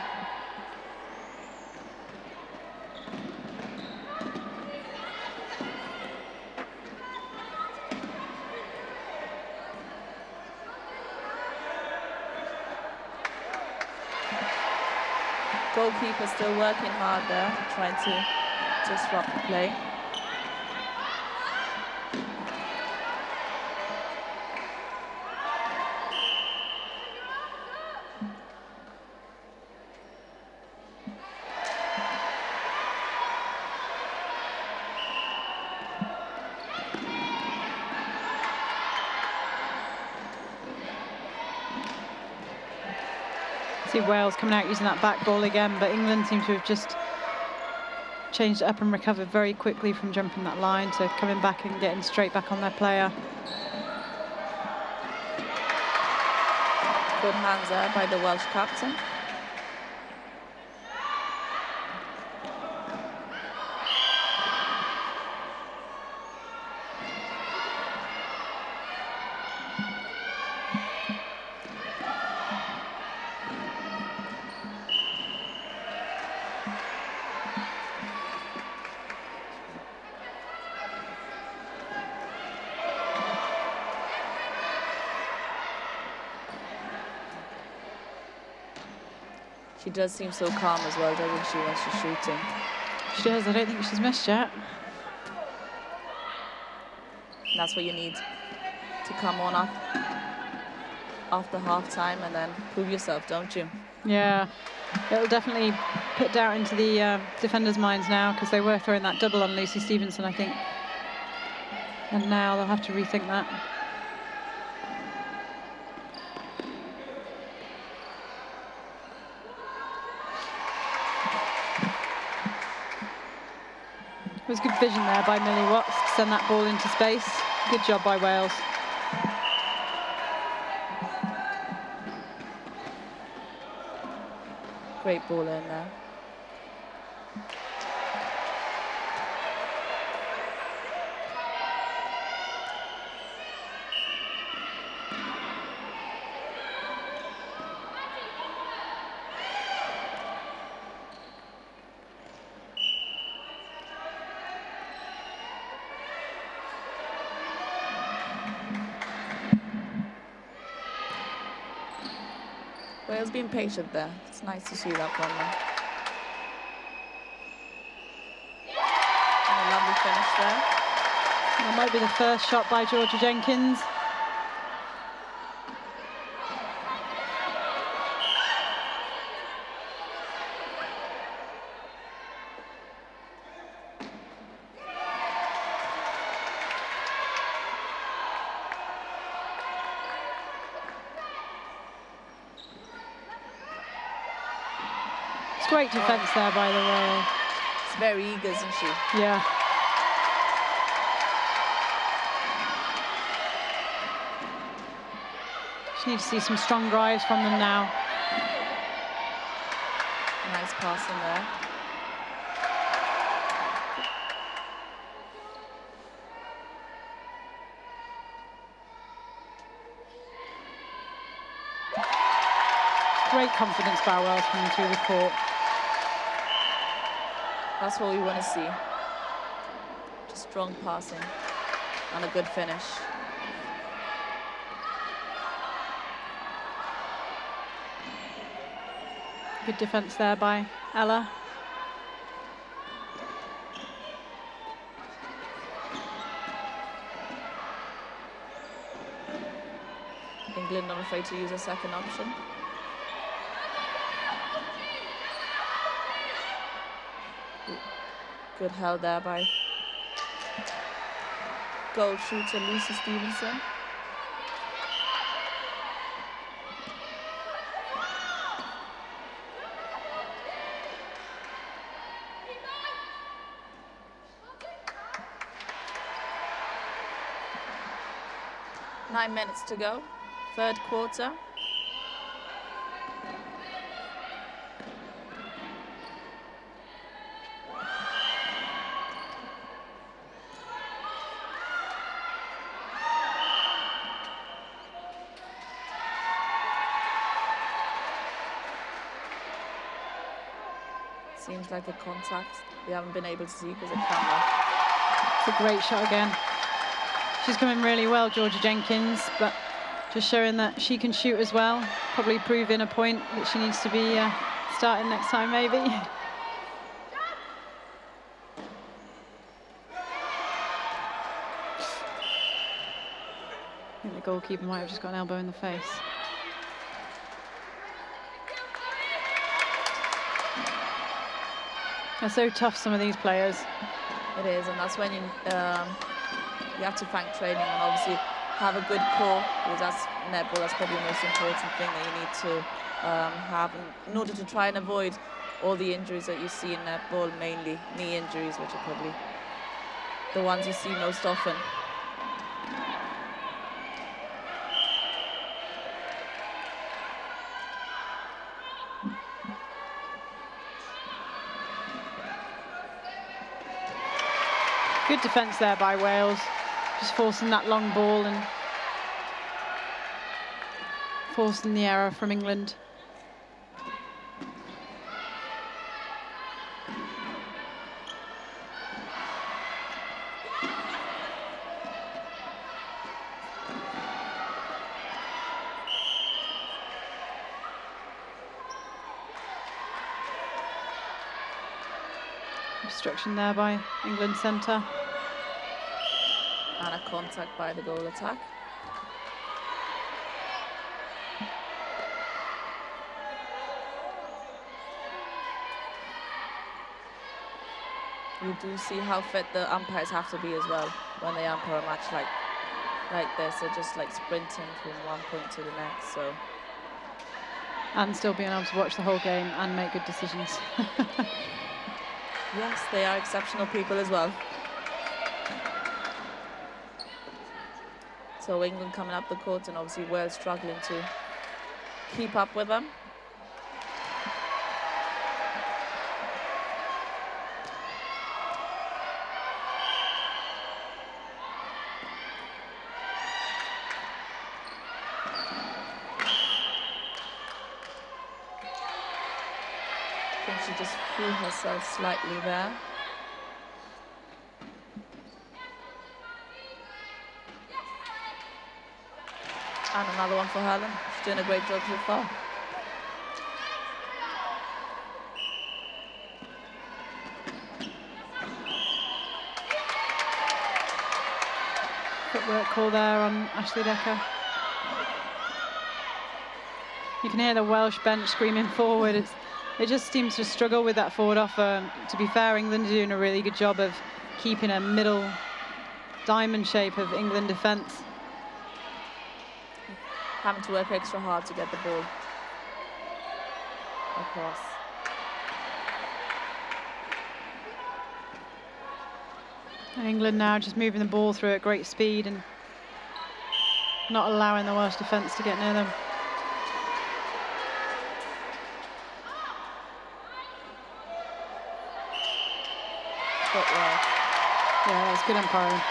Goalkeeper still working hard there, trying to disrupt the play. See Wales coming out using that back ball again, but England seem to have just changed it up and recovered very quickly from jumping that line to coming back and getting straight back on their player. Good hands there by the Welsh captain. She does seem so calm as well, doesn't she, when she's shooting? She does. I don't think she's missed yet. That's what you need to come on up after half-time and then prove yourself, don't you? Yeah, it'll definitely put doubt into the uh, defenders' minds now, because they were throwing that double on Lucy Stevenson, I think. And now they'll have to rethink that. It was good vision there by Millie Watts to send that ball into space. Good job by Wales. Great ball in there. Wales being patient there. It's nice to see that one there. And a lovely finish there. That might be the first shot by Georgia Jenkins. Great defence there by the way. It's very eager, isn't she? Yeah. She needs to see some strong drives from them now. Nice pass in there. Great confidence by Wales coming through the court. That's what we want to see. Just strong passing and a good finish. Good defence there by Ella. England not afraid to use a second option. Good held there by goal shooter Lucy Stevenson. Nine minutes to go, third quarter. Seems like a contact we haven't been able to see because of camera. It's a great shot again. She's coming really well, Georgia Jenkins, but just showing that she can shoot as well. Probably proving a point that she needs to be uh, starting next time, maybe. I think the goalkeeper might have just got an elbow in the face. They're so tough, some of these players. It is, and that's when you um, you have to thank training and obviously have a good core, because that's netball. That's probably the most important thing that you need to um, have in, in order to try and avoid all the injuries that you see in netball, mainly knee injuries, which are probably the ones you see most often. Good defence there by Wales, just forcing that long ball and forcing the error from England. Obstruction there by England centre. And a contact by the goal attack. You do see how fit the umpires have to be as well when they umpire a match like like this. They're just like sprinting from one point to the next. So. And still being able to watch the whole game and make good decisions. Yes, they are exceptional people as well. So England coming up the court, and obviously Wales struggling to keep up with them. I think she just threw herself slightly there. And another one for Helen. She's doing a great job so far. Footwork call there on Ashley Decker. You can hear the Welsh bench screaming forward. It's, it just seems to struggle with that forward offer. To be fair, England are doing a really good job of keeping a middle diamond shape of England defence. Having to work extra hard to get the ball across. And England now just moving the ball through at great speed and not allowing the Welsh defence to get near them. Footwork. Yeah, it's good umpiring.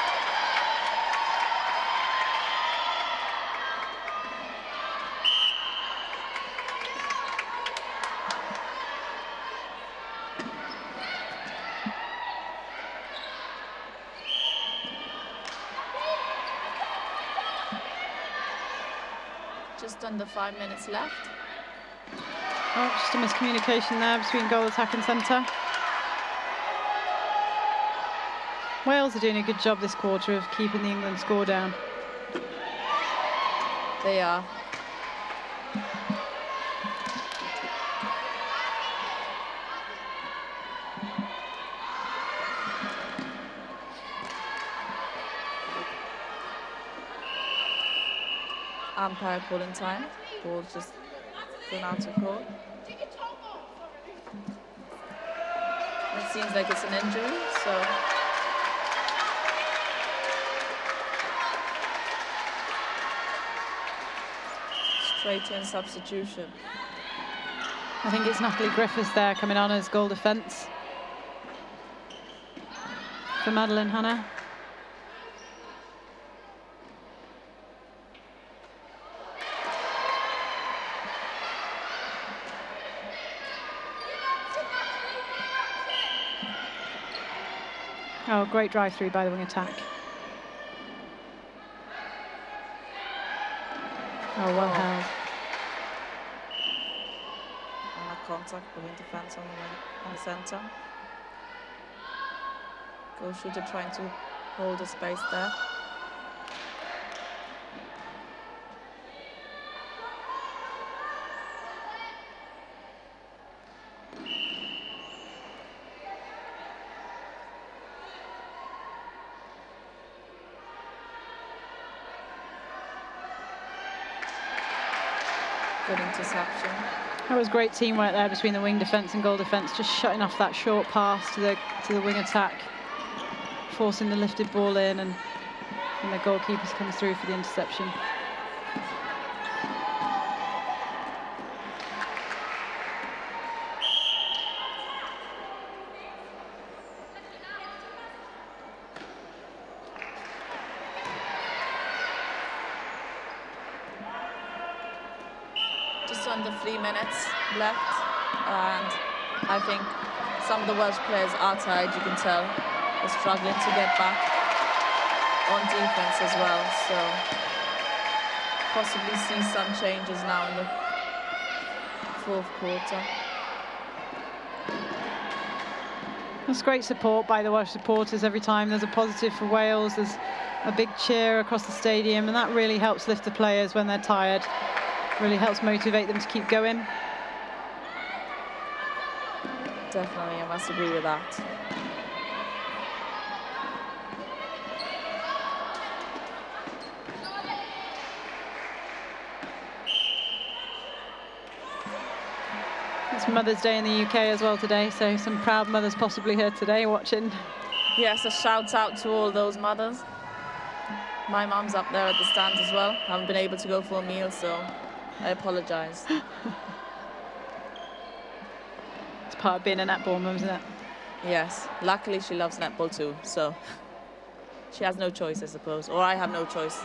Just under five minutes left. Oh, just a miscommunication there between goal attack and centre. Wales are doing a good job this quarter of keeping the England score down. They are. Umpire calling time. Ball's just gone out of court. It seems like it's an injury, so. Straight in substitution. I think it's Natalie Griffiths there coming on as goal defence for Madeline Hannah. Oh, great drive through by the wing attack. Oh, well held. And a contact between defence on the wing, on the centre. Goal shooter trying to hold a space there. Good interception. That was great teamwork there between the wing defence and goal defence, just shutting off that short pass to the to the wing attack, forcing the lifted ball in, and, and the goalkeepers comes through for the interception. Under three minutes left, and I think some of the Welsh players are tired, you can tell. They're struggling to get back on defence as well, so possibly see some changes now in the fourth quarter. It's great support by the Welsh supporters every time there's a positive for Wales. There's a big cheer across the stadium, and that really helps lift the players when they're tired. Really helps motivate them to keep going. Definitely, I must agree with that. It's Mother's Day in the U K as well today, so some proud mothers possibly here today watching. Yes, a shout out to all those mothers. My mum's up there at the stands as well. I haven't been able to go for a meal, so I apologise. It's part of being a netball mum, isn't it? Yes, luckily she loves netball too, so she has no choice, I suppose, or I have no choice.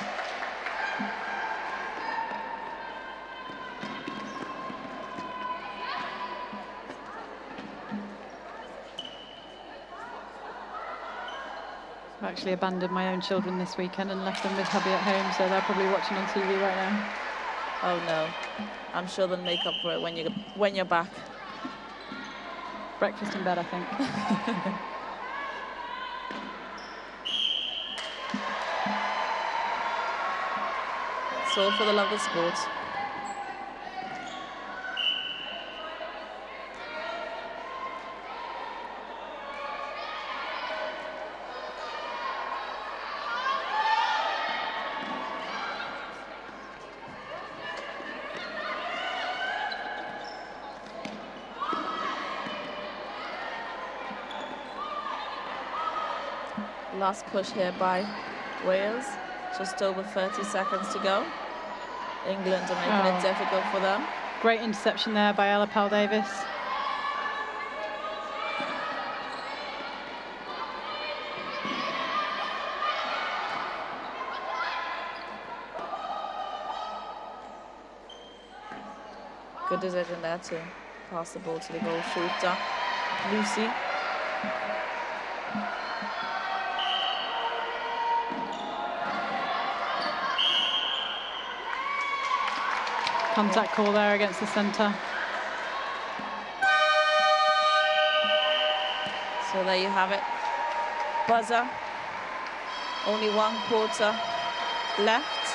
I've actually abandoned my own children this weekend and left them with hubby at home, so they're probably watching on T V right now. Oh no, I'm sure they'll make up for it when you when you're back. Breakfast in bed, I think. It's all for the love of sport. Last push here by Wales, just over thirty seconds to go. England are making oh. it difficult for them. Great interception there by Ella Powell-Davies. Good decision there to pass the ball to the goal shooter, Lucy. Contact call there against the centre. So there you have it. Buzzer. Only one quarter left.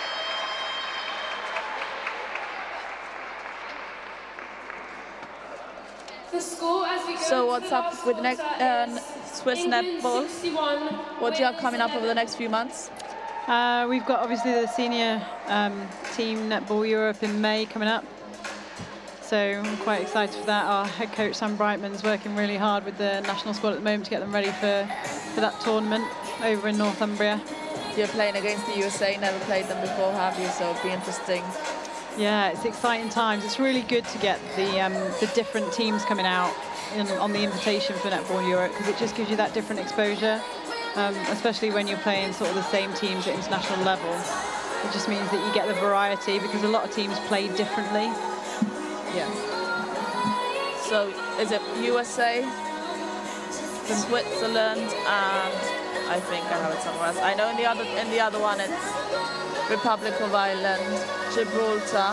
The score as we go So to what's the up last with next quarter uh, is Swiss England netball? sixty-one, What do you have Wales coming up over the seven. next few months? Uh, we've got obviously the senior um, team Netball Europe in May coming up. So I'm quite excited for that. Our head coach Sam Brightman's working really hard with the national squad at the moment to get them ready for, for that tournament over in Northumbria. You're playing against the U S A, never played them before, have you? So it'll be interesting. Yeah, it's exciting times. It's really good to get the um, the different teams coming out in, on the invitation for Netball Europe, because it just gives you that different exposure, um, especially when you're playing sort of the same teams at international level. It just means that you get the variety, because a lot of teams play differently. Yeah. So is it U S A, Switzerland, and I think I have it somewhere else. I know in the other in the other one it's Republic of Ireland, Gibraltar,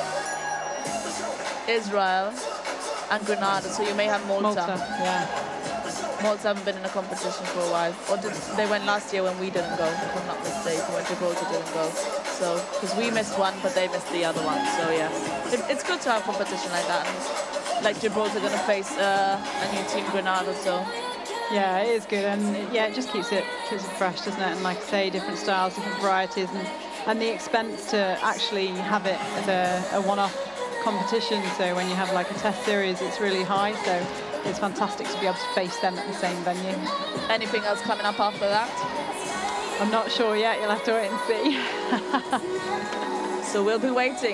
Israel, and Grenada. So you may have Malta. Malta, yeah. Malta haven't been in a competition for a while. Or did, they went last year when we didn't go, if I'm not mistaken, when Gibraltar didn't go. So, because we missed one, but they missed the other one. So, yes. It, it's good to have competition like that. And, like Gibraltar going to face uh, a new team, Grenada, so... Yeah, it is good, and it, yeah, it just keeps it keeps it fresh, doesn't it? And like I say, different styles, different varieties, and, and the expense to actually have it as a, a one-off competition. So when you have like a test series, it's really high. So it's fantastic to be able to face them at the same venue. Anything else coming up after that? I'm not sure yet. You'll have to wait and see. So we'll be waiting.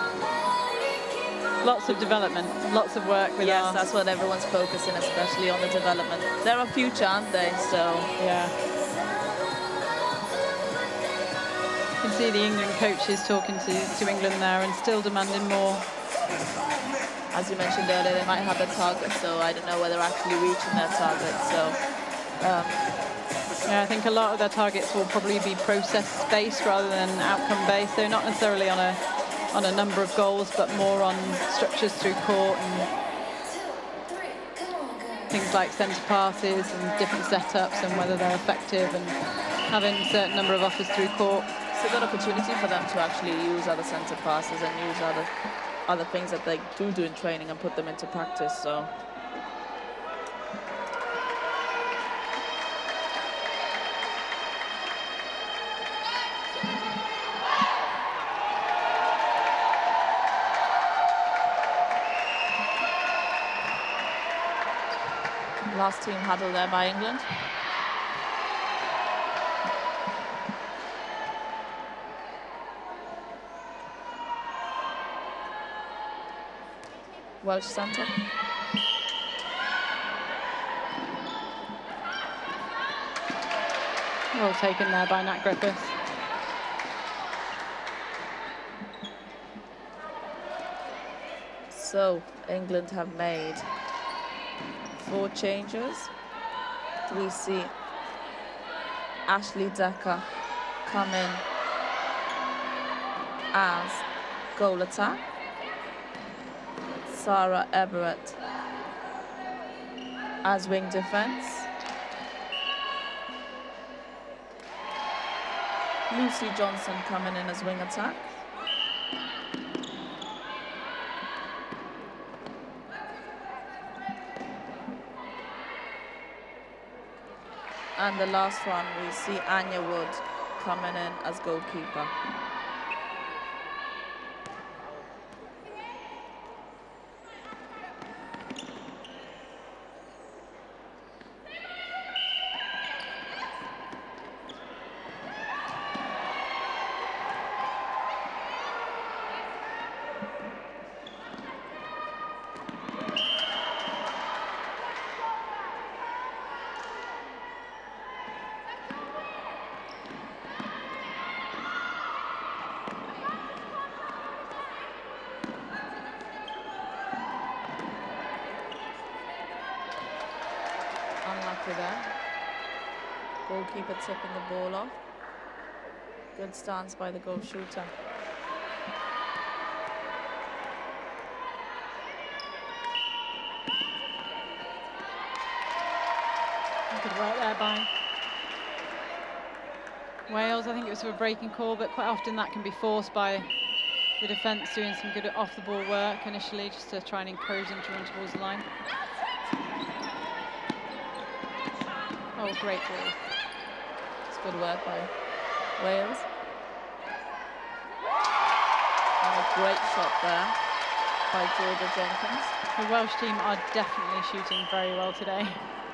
Lots of development, lots of work with Yes, our... that's what everyone's focusing, especially on the development. They're a future, aren't they? So yeah. You can see the England coaches talking to, to England there and still demanding more. As you mentioned earlier, they might have a target, so I don't know whether they're actually reaching their target. So um, yeah, I think a lot of their targets will probably be process-based rather than outcome-based. So not necessarily on a on a number of goals, but more on structures through court. And things like centre passes and different setups and whether they're effective, and having a certain number of offers through court. It's a good opportunity for them to actually use other centre passes and use other other things that they do do in training and put them into practice. So. Last team huddle there by England. Welsh centre. Well taken there by Nat Griffiths. So England have made four changes. We see Ashley Decker come in as goal attack. Sarah Everett as wing defense. Lucy Johnson coming in as wing attack. And the last one, we see Anya Wood coming in as goalkeeper. There. Goalkeeper tipping the ball off. Good stance by the goal shooter. Good work there by Wales. I think it was for a breaking call, but quite often that can be forced by the defence doing some good off-the-ball work initially, just to try and encourage them to run towards the line. Oh, great ball. It's good work by Wales. And a great shot there by Georgia Jenkins. The Welsh team are definitely shooting very well today.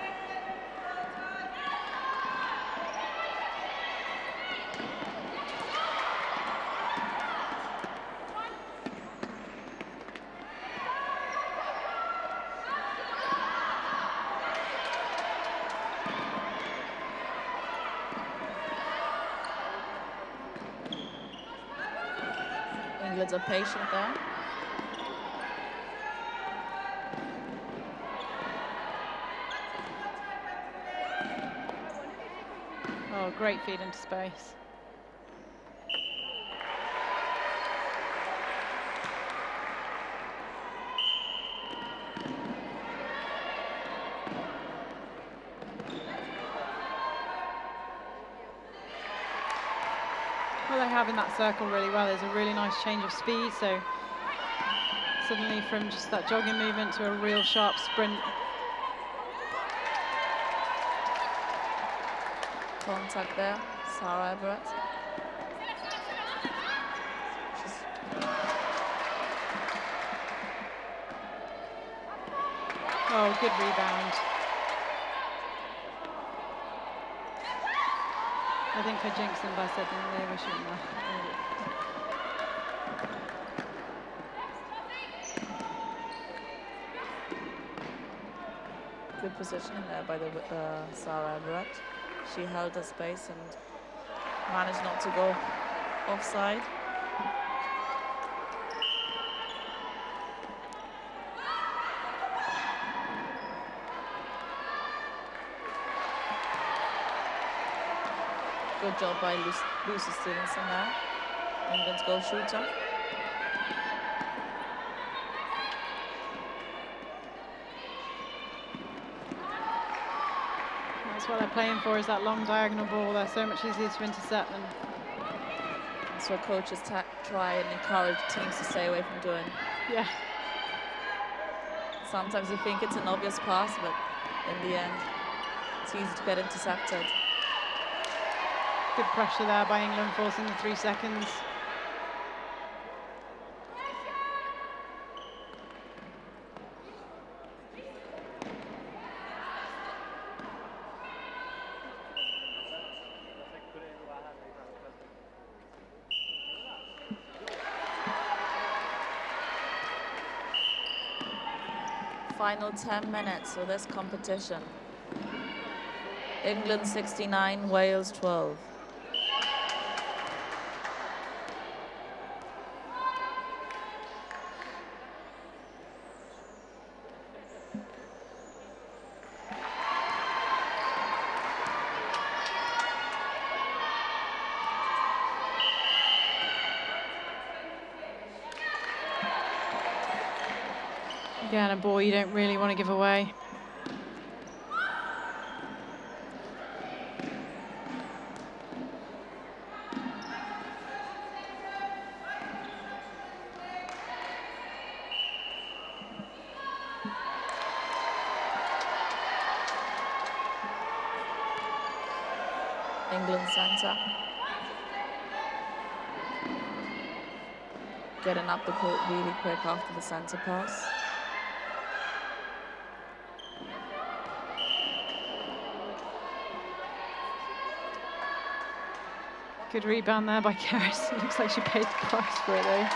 England's are patient there. Oh, great feed into space. Well, they have in that circle really well. There's a really nice change of speed, so suddenly from just that jogging movement to a real sharp sprint. Contact there, Sarah Everett. She's oh, good rebound. I think I jinxed them by saying they were shooting that. Good positioning there by the uh, Sarah Everett. She held her space and managed not to go offside. Good job by Lucy, Lucy Stevenson there, England's goal shooter. what they're playing for, is that long diagonal ball. They're so much easier to intercept than. That's what coaches try and encourage teams to stay away from doing. Yeah. Sometimes you think it's an obvious pass, but in the end, it's easy to get intercepted. Good pressure there by England, forcing the three seconds. Final ten minutes of this competition. England sixty-nine, Wales twelve. Again, a ball you don't really want to give away. England centre. Getting up the court really quick after the centre pass. Good rebound there by Keris. It looks like she paid the price for it though.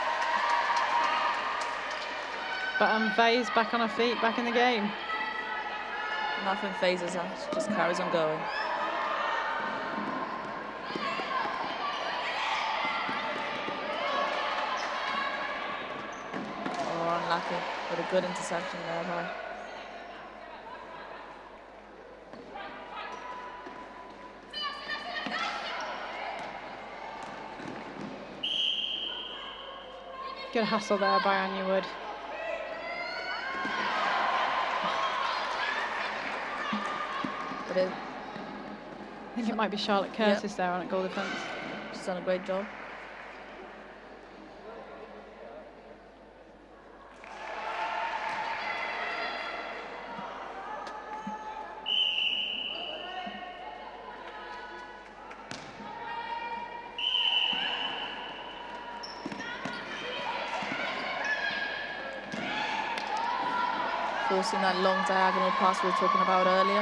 But unfazed, back on her feet, back in the game. Nothing phases her, she just carries on going. Oh, unlucky, but a good interception there by. Good hustle there by Anya Wood. But it, I think it might be Charlotte Curtis yep. there on at goal defence. She's done a great job. Forcing that long diagonal pass we were talking about earlier.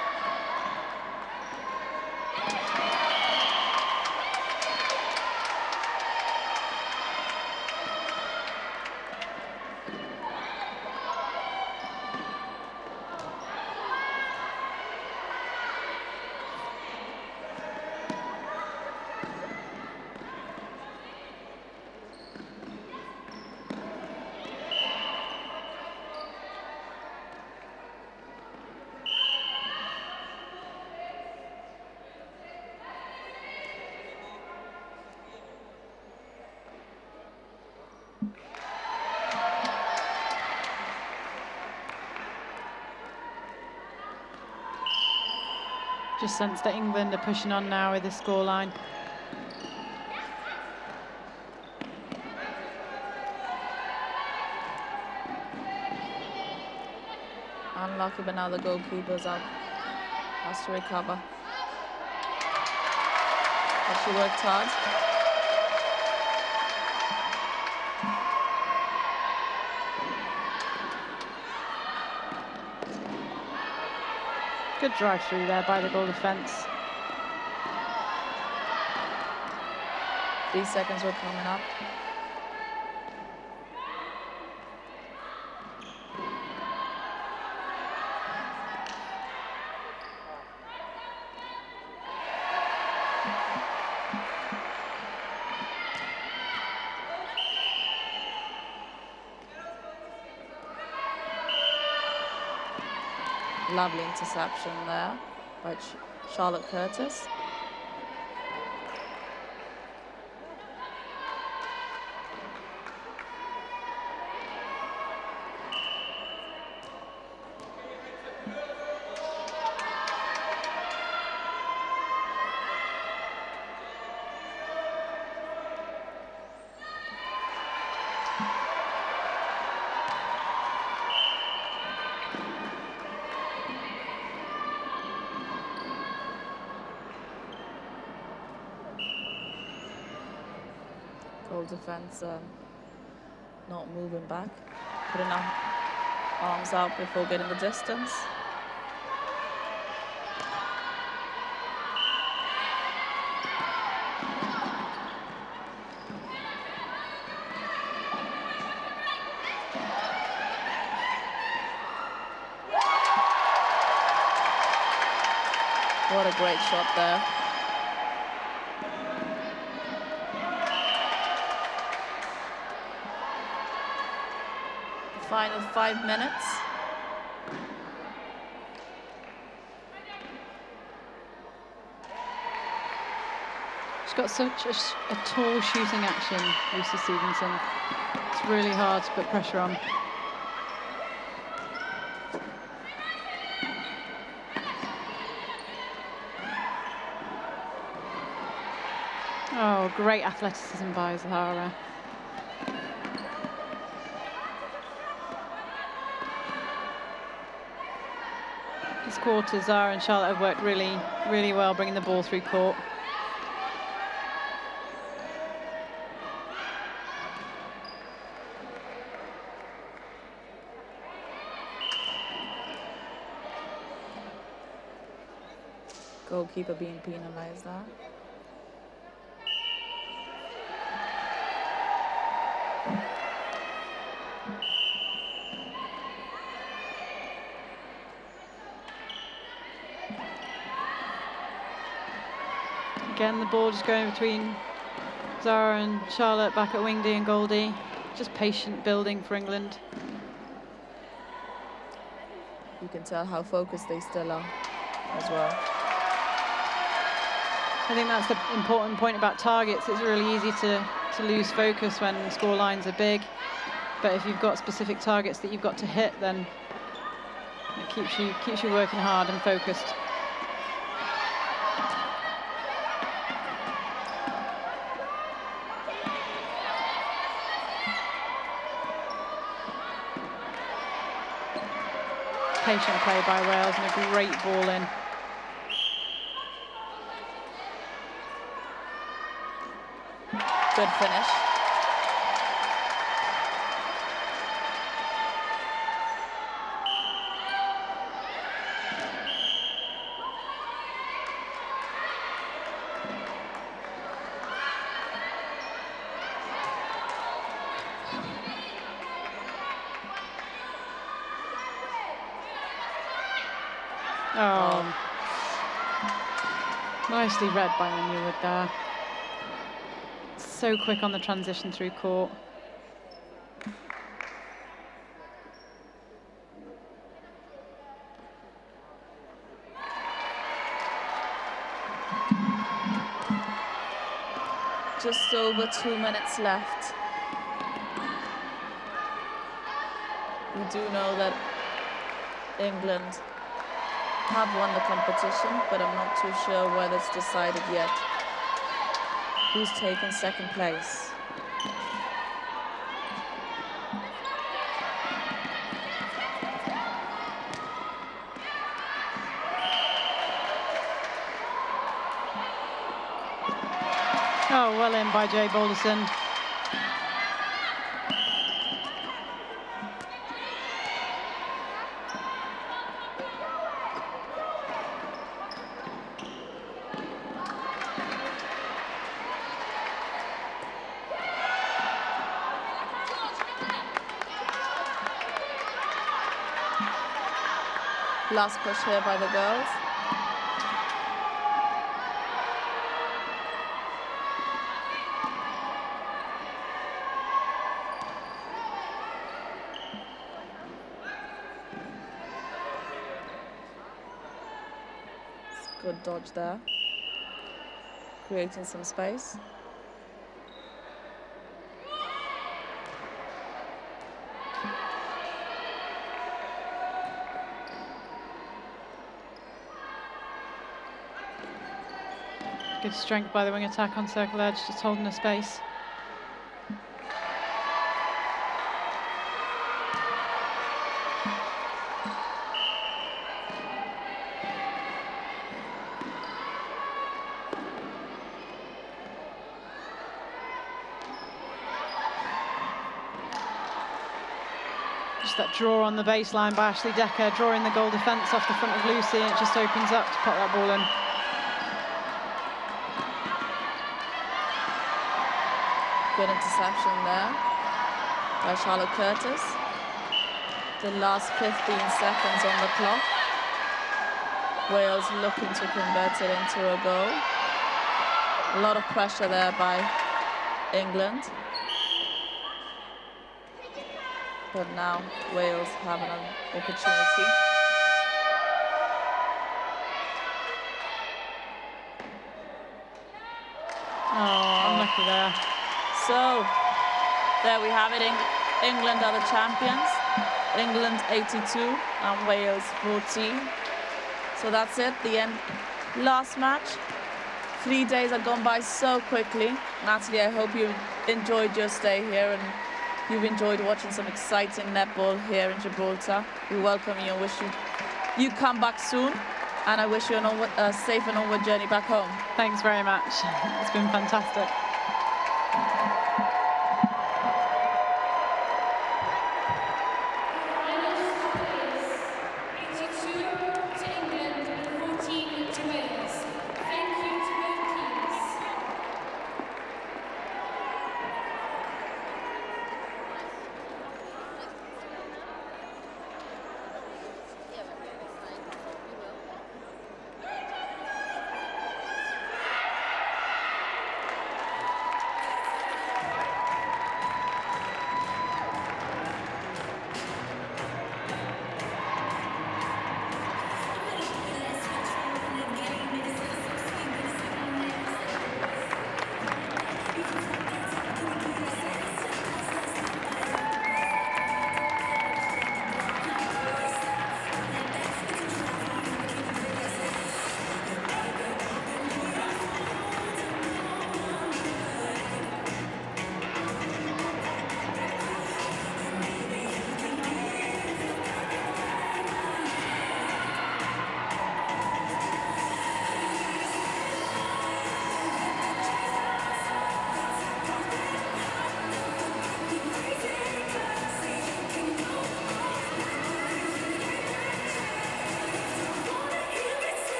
Just sense that England are pushing on now with the scoreline. Unlucky, but now the goalkeeper's up. Has to recover. But she worked hard. Good drive through there by the goal defence. Three seconds were coming up. Lovely interception there by Ch- Charlotte Curtis. Goal defense um, not moving back, putting our arms out before getting the distance. What a great shot there. The final five minutes. She's got such a, a tall shooting action, Lucy Stevenson. It's really hard to put pressure on. Oh, great athleticism by Zahara. This quarter, Zahara and Charlotte have worked really, really well bringing the ball through court. Goalkeeper being penalised there. Again, the ball just going between Zahara and Charlotte back at Wingdy and Goldie. Just patient building for England. You can tell how focused they still are as well. I think that's the important point about targets. It's really easy to, to lose focus when score lines are big. But if you've got specific targets that you've got to hit, then it keeps you, keeps you working hard and focused. Patient play by Wales and a great ball in. Good finish. Oh, nicely read by Underwood there. So quick on the transition through court. Just over two minutes left. We do know that England have won the competition, but I'm not too sure whether it's decided yet who's taken second place. Oh, well in by Jay Balderson. Last push here by the girls. Good dodge there, creating some space. Good strength by the wing attack on circle edge, just holding the space. Just that draw on the baseline by Ashley Decker, drawing the goal defence off the front of Lucy, and it just opens up to pop that ball in. Good interception there by Charlotte Curtis. The last fifteen seconds on the clock. Wales looking to convert it into a goal. A lot of pressure there by England. But now Wales have an opportunity. Oh, unlucky there. So, there we have it. Eng England are the champions. England eighty-two and Wales fourteen. So that's it, the end. Last match. Three days have gone by so quickly. Natalie, I hope you enjoyed your stay here and you've enjoyed watching some exciting netball here in Gibraltar. We welcome you and wish you you come back soon. And I wish you a uh, safe and onward journey back home. Thanks very much. It's been fantastic.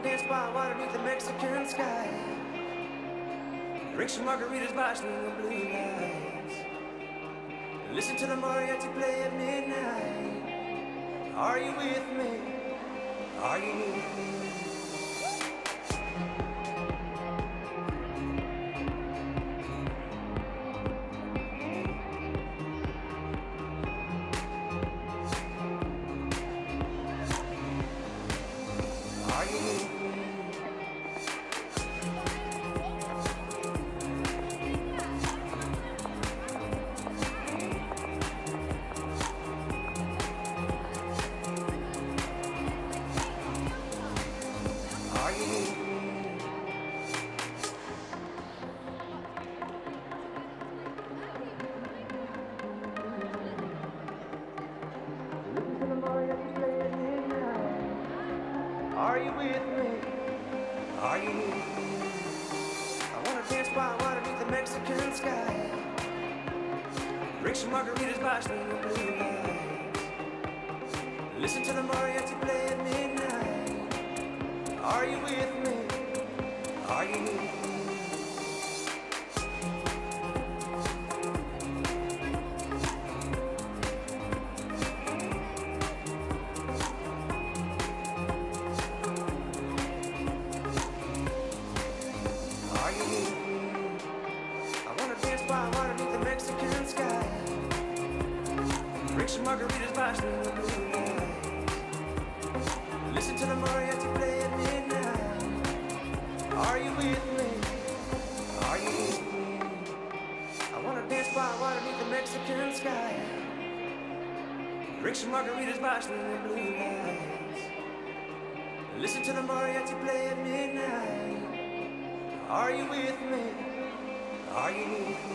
dance by water beneath the Mexican sky. Drink some margaritas by swinging blue lights. Listen to the mariachi play at midnight. Are you with me? Are you with me? Are you with me? Are you with me? I wanna dance by water beneath the Mexican sky. Drink some margaritas by swinging blue lights. Listen to the mariachi play at midnight. Are you with me? Are you with me? Margaritas by swinging blue lights. Listen to the mariachi play at midnight. Are you with me? Are you with me? I wanna dance by water beneath the Mexican sky. Drink some margaritas by swinging blue lights. Listen to the mariachi play at midnight. Are you with me? Are you with me?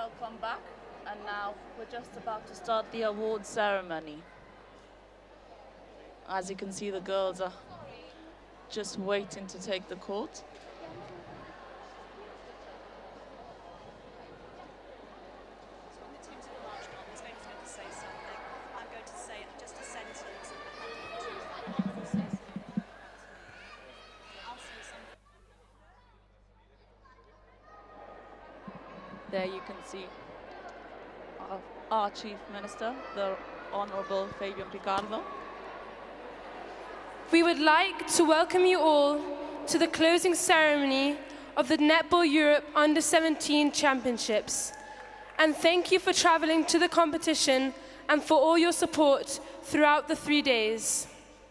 Welcome back. And now we're just about to start the award ceremony. As you can see, the girls are just waiting to take the court. There you can see our, our Chief Minister, the Honourable Fabian Picardo. We would like to welcome you all to the closing ceremony of the Netball Europe Under seventeen Championships. And thank you for travelling to the competition and for all your support throughout the three days.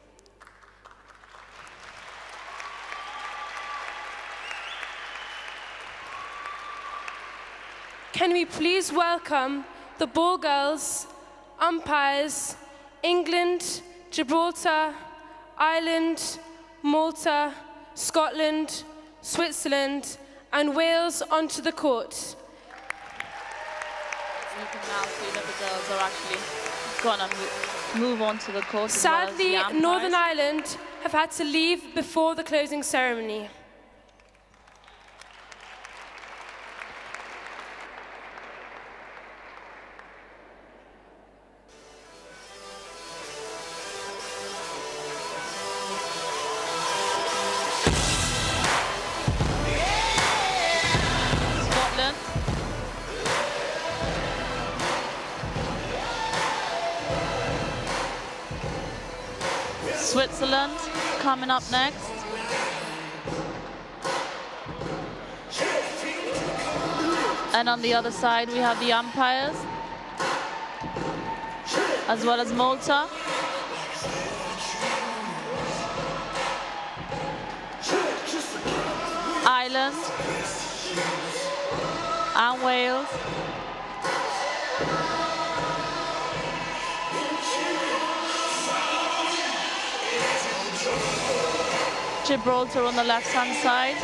Can we please welcome the ball girls, umpires, England, Gibraltar, Ireland, Malta, Scotland, Switzerland, and Wales onto the court. You can now see that the girls are actually going to move on to the court. Sadly, as well as the Northern Ireland have had to leave before the closing ceremony. Switzerland coming up next. And on the other side we have the umpires, as well as Malta. Ireland and Wales. Gibraltar on the left-hand side.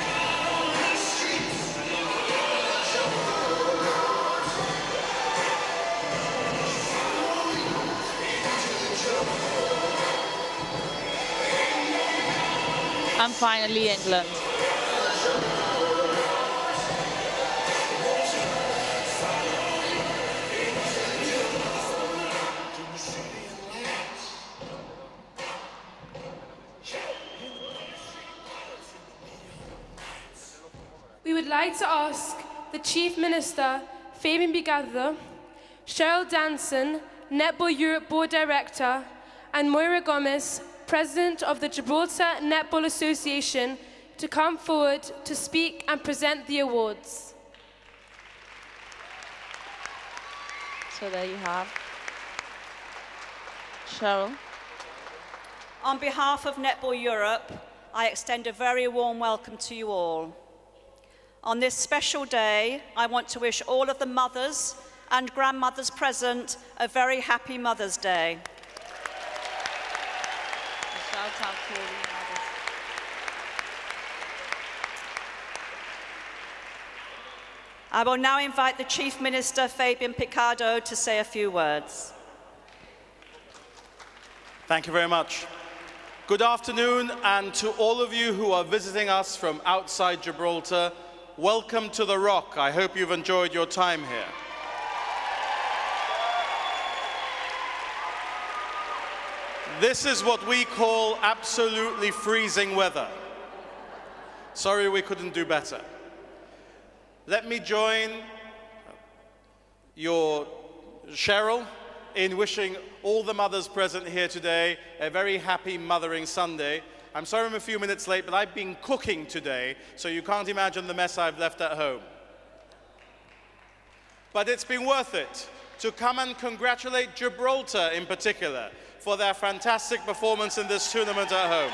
And finally, England. We would like to ask the Chief Minister, Fabian Picardo, Cheryl Danson, Netball Europe Board Director, and Moira Gomez, President of the Gibraltar Netball Association, to come forward to speak and present the awards. So there you have Cheryl. On behalf of Netball Europe, I extend a very warm welcome to you all. On this special day, I want to wish all of the mothers and grandmothers present a very happy Mother's Day. A shout out to all the mothers. I will now invite the Chief Minister, Fabian Picardo, to say a few words. Thank you very much. Good afternoon, and to all of you who are visiting us from outside Gibraltar, welcome to the Rock. I hope you've enjoyed your time here. This is what we call absolutely freezing weather. Sorry we couldn't do better. Let me join your Cheryl in wishing all the mothers present here today a very happy Mothering Sunday. I'm sorry I'm a few minutes late, but I've been cooking today, so you can't imagine the mess I've left at home. But it's been worth it to come and congratulate Gibraltar in particular for their fantastic performance in this tournament at home.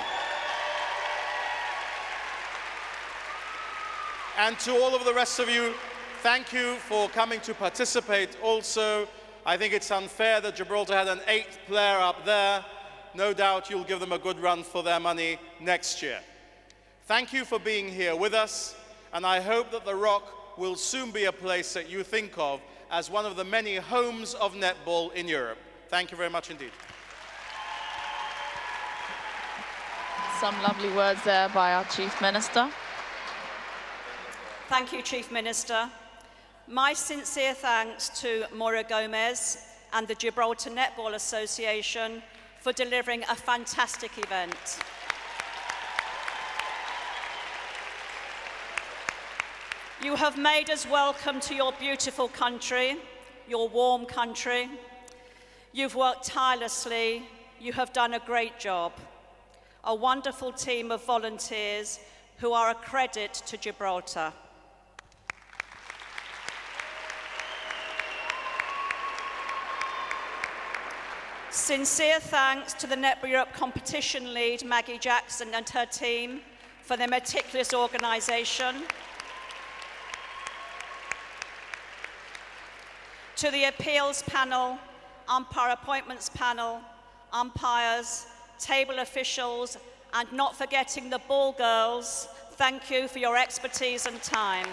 And to all of the rest of you, thank you for coming to participate also. I think it's unfair that Gibraltar had an eighth player up there. No doubt you'll give them a good run for their money next year. Thank you for being here with us, and I hope that the Rock will soon be a place that you think of as one of the many homes of netball in Europe. Thank you very much indeed. Some lovely words there by our Chief Minister. Thank you, Chief Minister. My sincere thanks to Maura Gomez and the Gibraltar Netball Association for delivering a fantastic event. You have made us welcome to your beautiful country, your warm country. You've worked tirelessly. You have done a great job. A wonderful team of volunteers who are a credit to Gibraltar. Sincere thanks to the Netball Europe competition lead, Maggie Jackson, and her team for their meticulous organisation. To the appeals panel, umpire appointments panel, umpires, table officials, and not forgetting the ball girls, thank you for your expertise and time.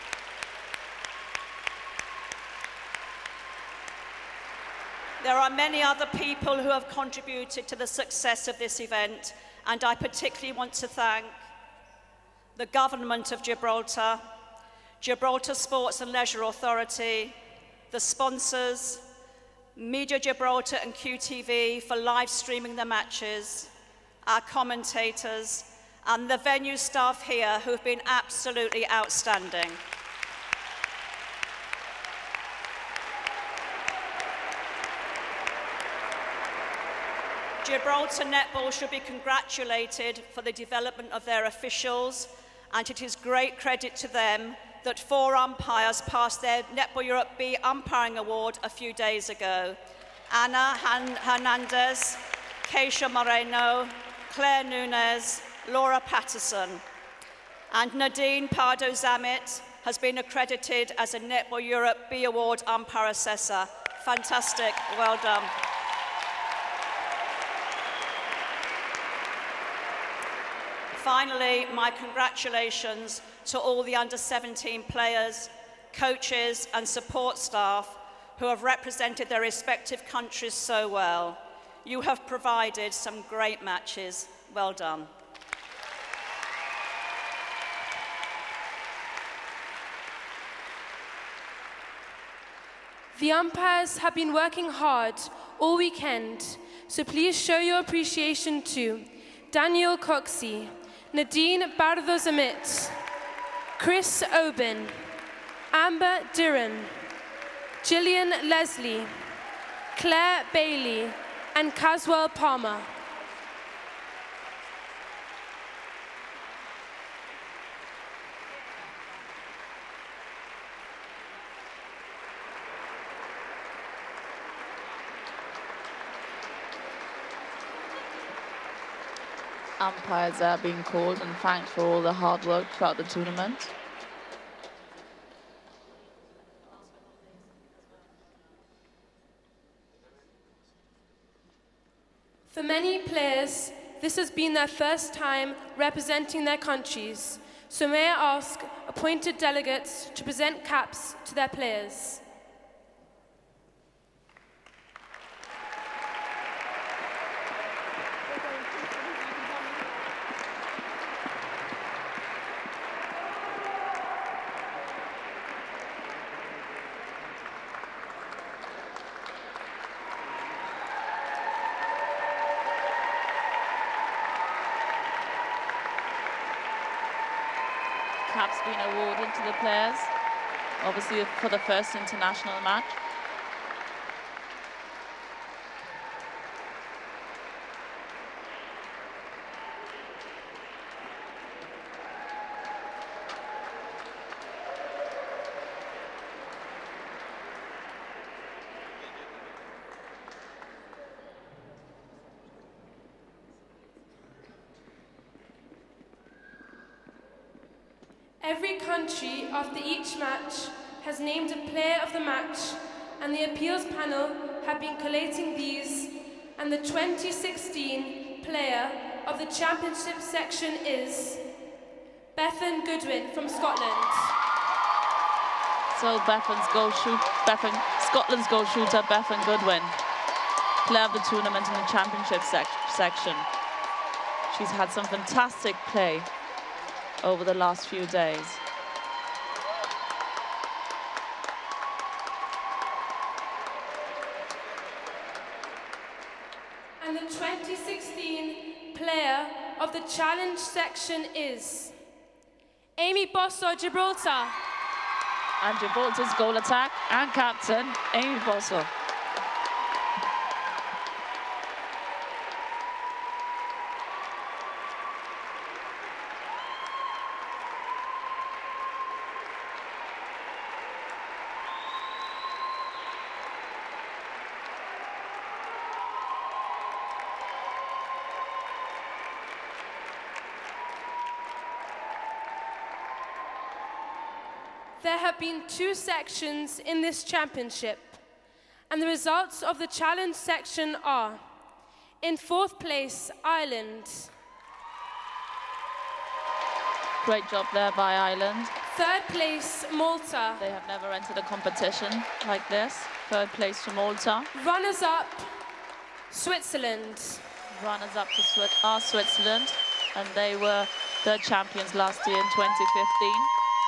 There are many other people who have contributed to the success of this event, and I particularly want to thank the Government of Gibraltar, Gibraltar Sports and Leisure Authority, the sponsors, Media Gibraltar and Q T V for live streaming the matches, our commentators, and the venue staff here who have been absolutely outstanding. Gibraltar Netball should be congratulated for the development of their officials, and it is great credit to them that four umpires passed their Netball Europe B umpiring award a few days ago. Ana Han Hernandez, Keisha Moreno, Claire Nunez, Laura Patterson. And Nadine Pardo-Zammit has been accredited as a Netball Europe B Award umpire assessor. Fantastic, well done. Finally, my congratulations to all the under seventeen players, coaches and support staff who have represented their respective countries so well. You have provided some great matches. Well done. The umpires have been working hard all weekend, so please show your appreciation to Daniel Coxey, Nadine Pardo-Zammit, Chris Oben, Amber Diran, Gillian Leslie, Claire Bailey, and Caswell Palmer. Umpires are being called and thanked for all the hard work throughout the tournament. For many players, this has been their first time representing their countries, so may I ask appointed delegates to present caps to their players. Caps being awarded to the players, obviously for the first international match. Every country, after each match, has named a player of the match, and the appeals panel have been collating these, and the twenty sixteen player of the championship section is Bethan Goodwin from Scotland. also Bethan's goal shoot, Bethan, Scotland's goal shooter, Bethan Goodwin, player of the tournament in the championship sec section. She's had some fantastic play over the last few days. And the twenty sixteen player of the challenge section is Amy Bosso, Gibraltar. And Gibraltar's goal attack and captain, Amy Bosso. There have been two sections in this championship, and the results of the challenge section are: in fourth place, Ireland. Great job there by Ireland. Third place, Malta. They have never entered a competition like this. Third place to Malta. Runners-up, Switzerland. Runners-up to Swi are Switzerland, and they were the champions last year in twenty fifteen.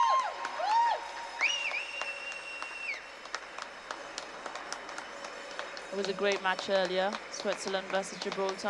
It was a great match earlier, Switzerland versus Gibraltar.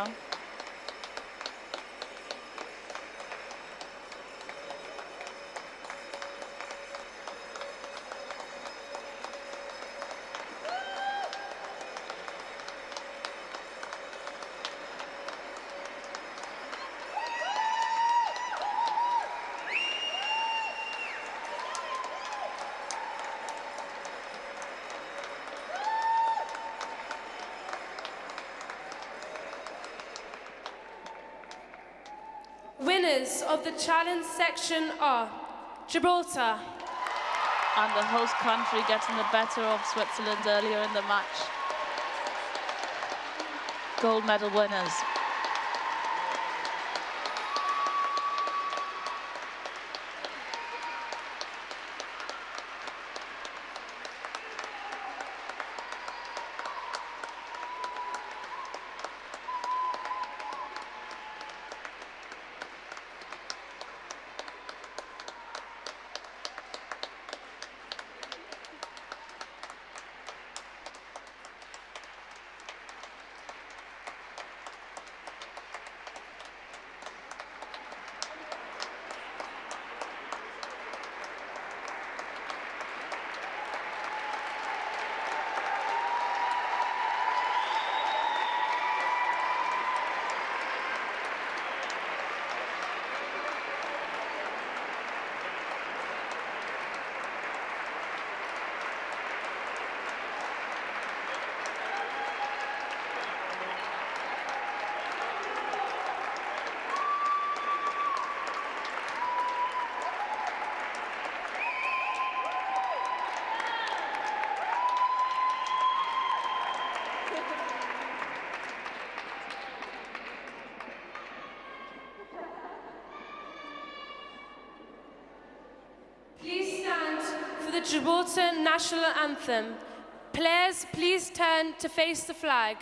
Winners of the challenge section are Gibraltar. And the host country getting the better of Switzerland earlier in the match. Gold medal winners. The Gibraltar national anthem. Players, please turn to face the flag.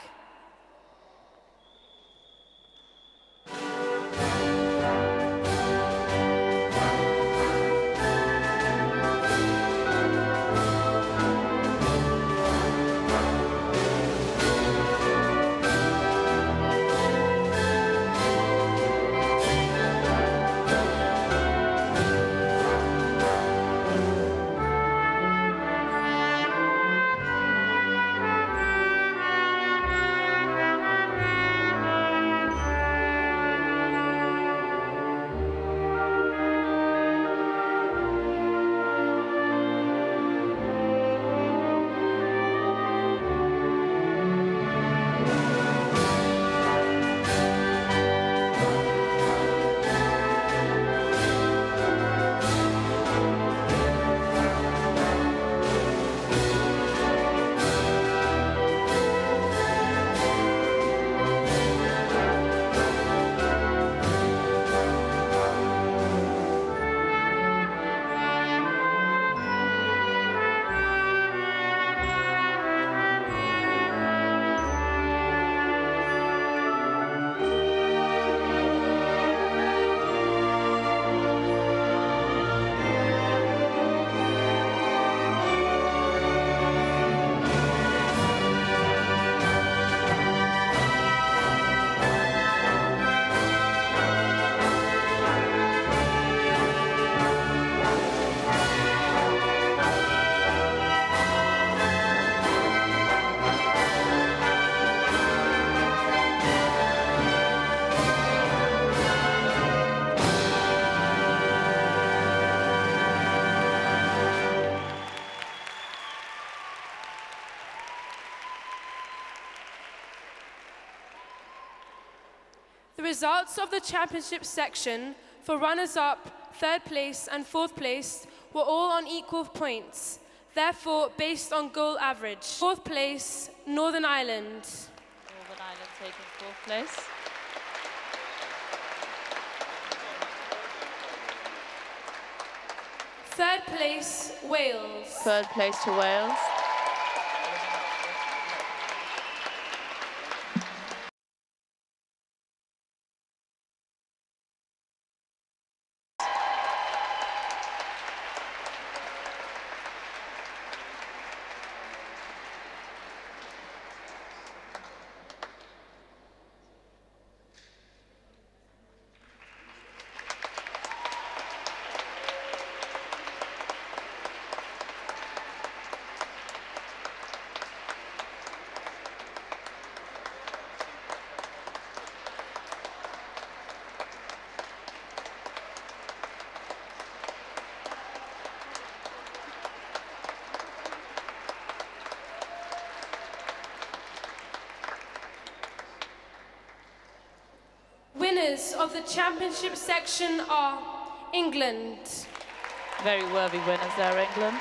The results of the championship section for runners-up, third place and fourth place were all on equal points, therefore based on goal average. Fourth place, Northern Ireland. Northern Ireland taking fourth place. Third place, Wales. Third place to Wales. Winners of the championship section are England. Very worthy winners there, England.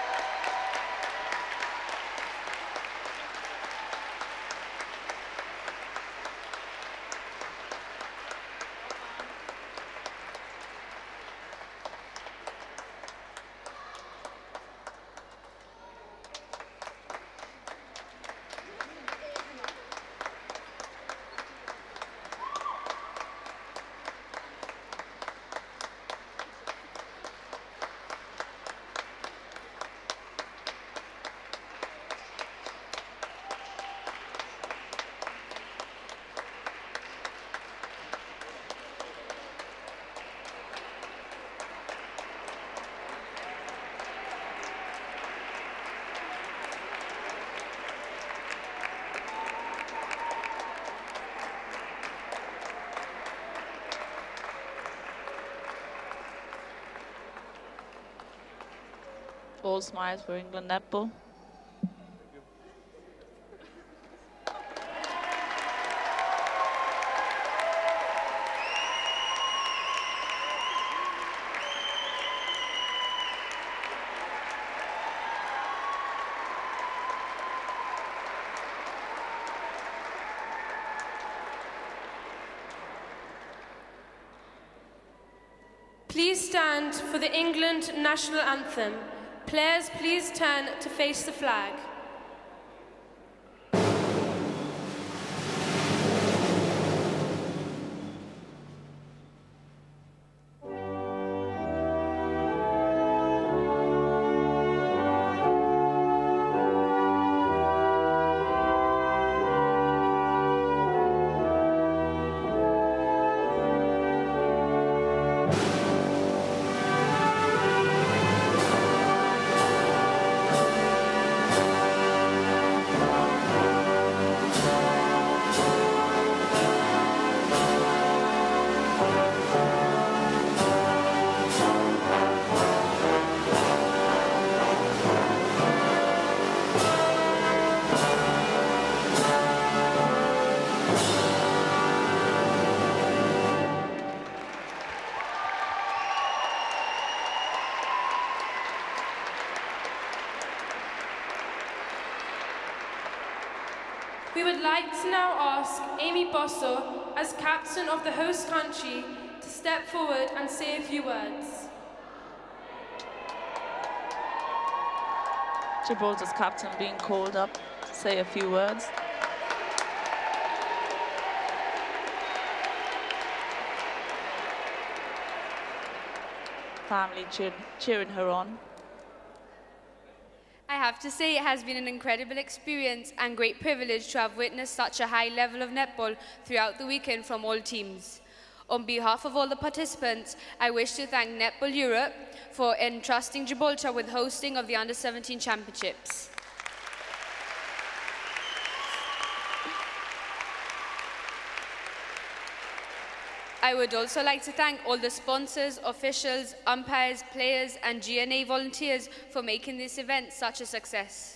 All smiles for England netball. Please stand for the England national anthem. Players, please turn to face the flag. We would like to now ask Amy Bosso, as captain of the host country, to step forward and say a few words. Gibraltar's captain being called up to say a few words. Family cheer, cheering her on. I have to say it has been an incredible experience and great privilege to have witnessed such a high level of netball throughout the weekend from all teams. On behalf of all the participants, I wish to thank Netball Europe for entrusting Gibraltar with hosting of the under seventeen Championships. I would also like to thank all the sponsors, officials, umpires, players and G N A volunteers for making this event such a success.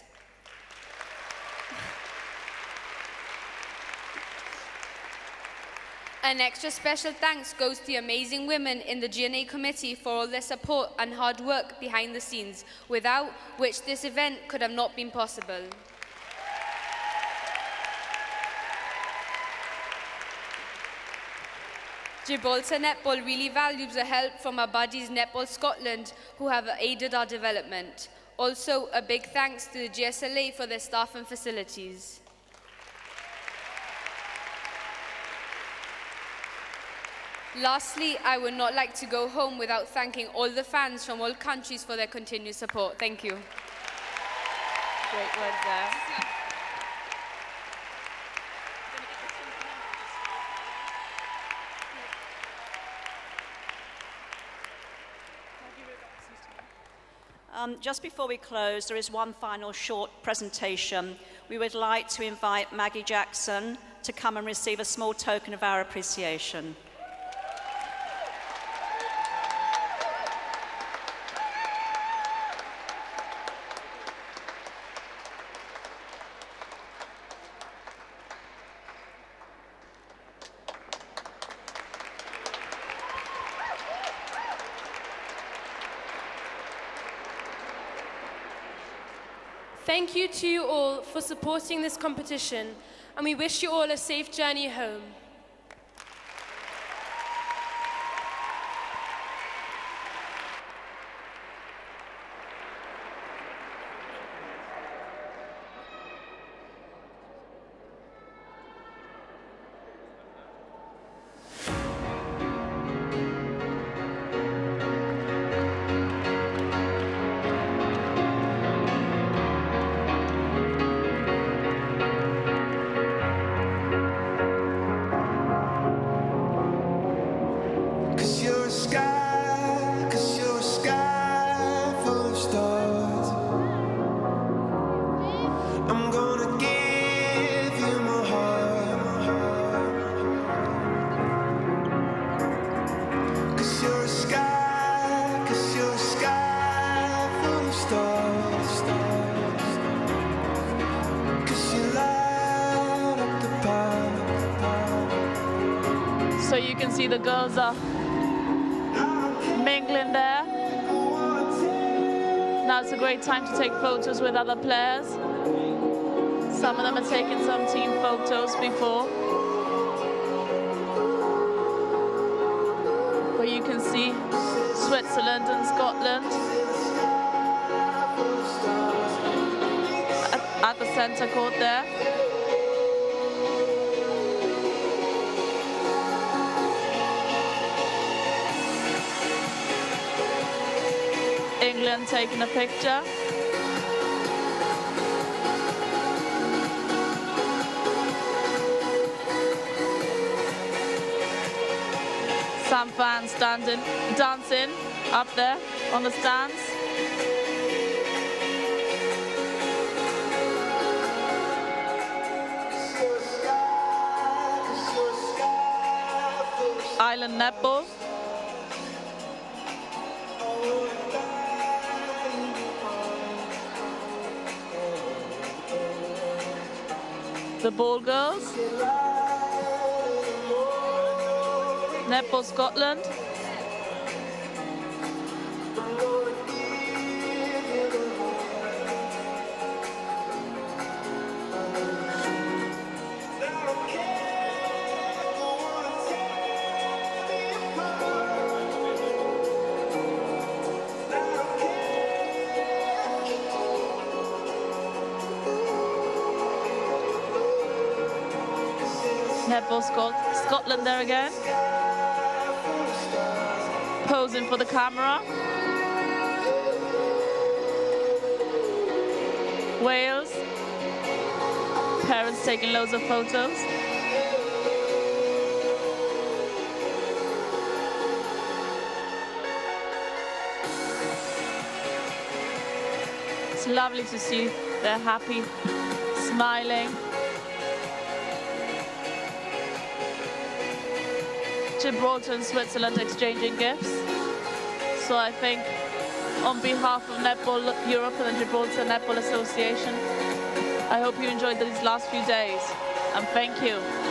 An extra special thanks goes to the amazing women in the G N A committee for all their support and hard work behind the scenes, without which this event could have not been possible. Gibraltar Netball really values the help from our buddies Netball Scotland, who have aided our development. Also, a big thanks to the G S L A for their staff and facilities. Lastly, I would not like to go home without thanking all the fans from all countries for their continued support. Thank you. Great words there. Um, just before we close, there is one final short presentation. We would like to invite Maggie Jackson to come and receive a small token of our appreciation. Thank you to you all for supporting this competition, and we wish you all a safe journey home. So you can see the girls are mingling there. Now it's a great time to take photos with other players. Some of them are taking some team photos before. But you can see Switzerland and Scotland at, at the centre court there. England taking a picture. Some fans standing, dancing up there on the stands. Island netball. The ball girls. Netball Scotland. Netball Scot Scotland there again. Posing for the camera. Wales. Parents taking loads of photos. It's lovely to see they're happy, smiling. Gibraltar and Switzerland exchanging gifts. So I think on behalf of Netball Europe and the Gibraltar Netball Association, I hope you enjoyed these last few days, and thank you.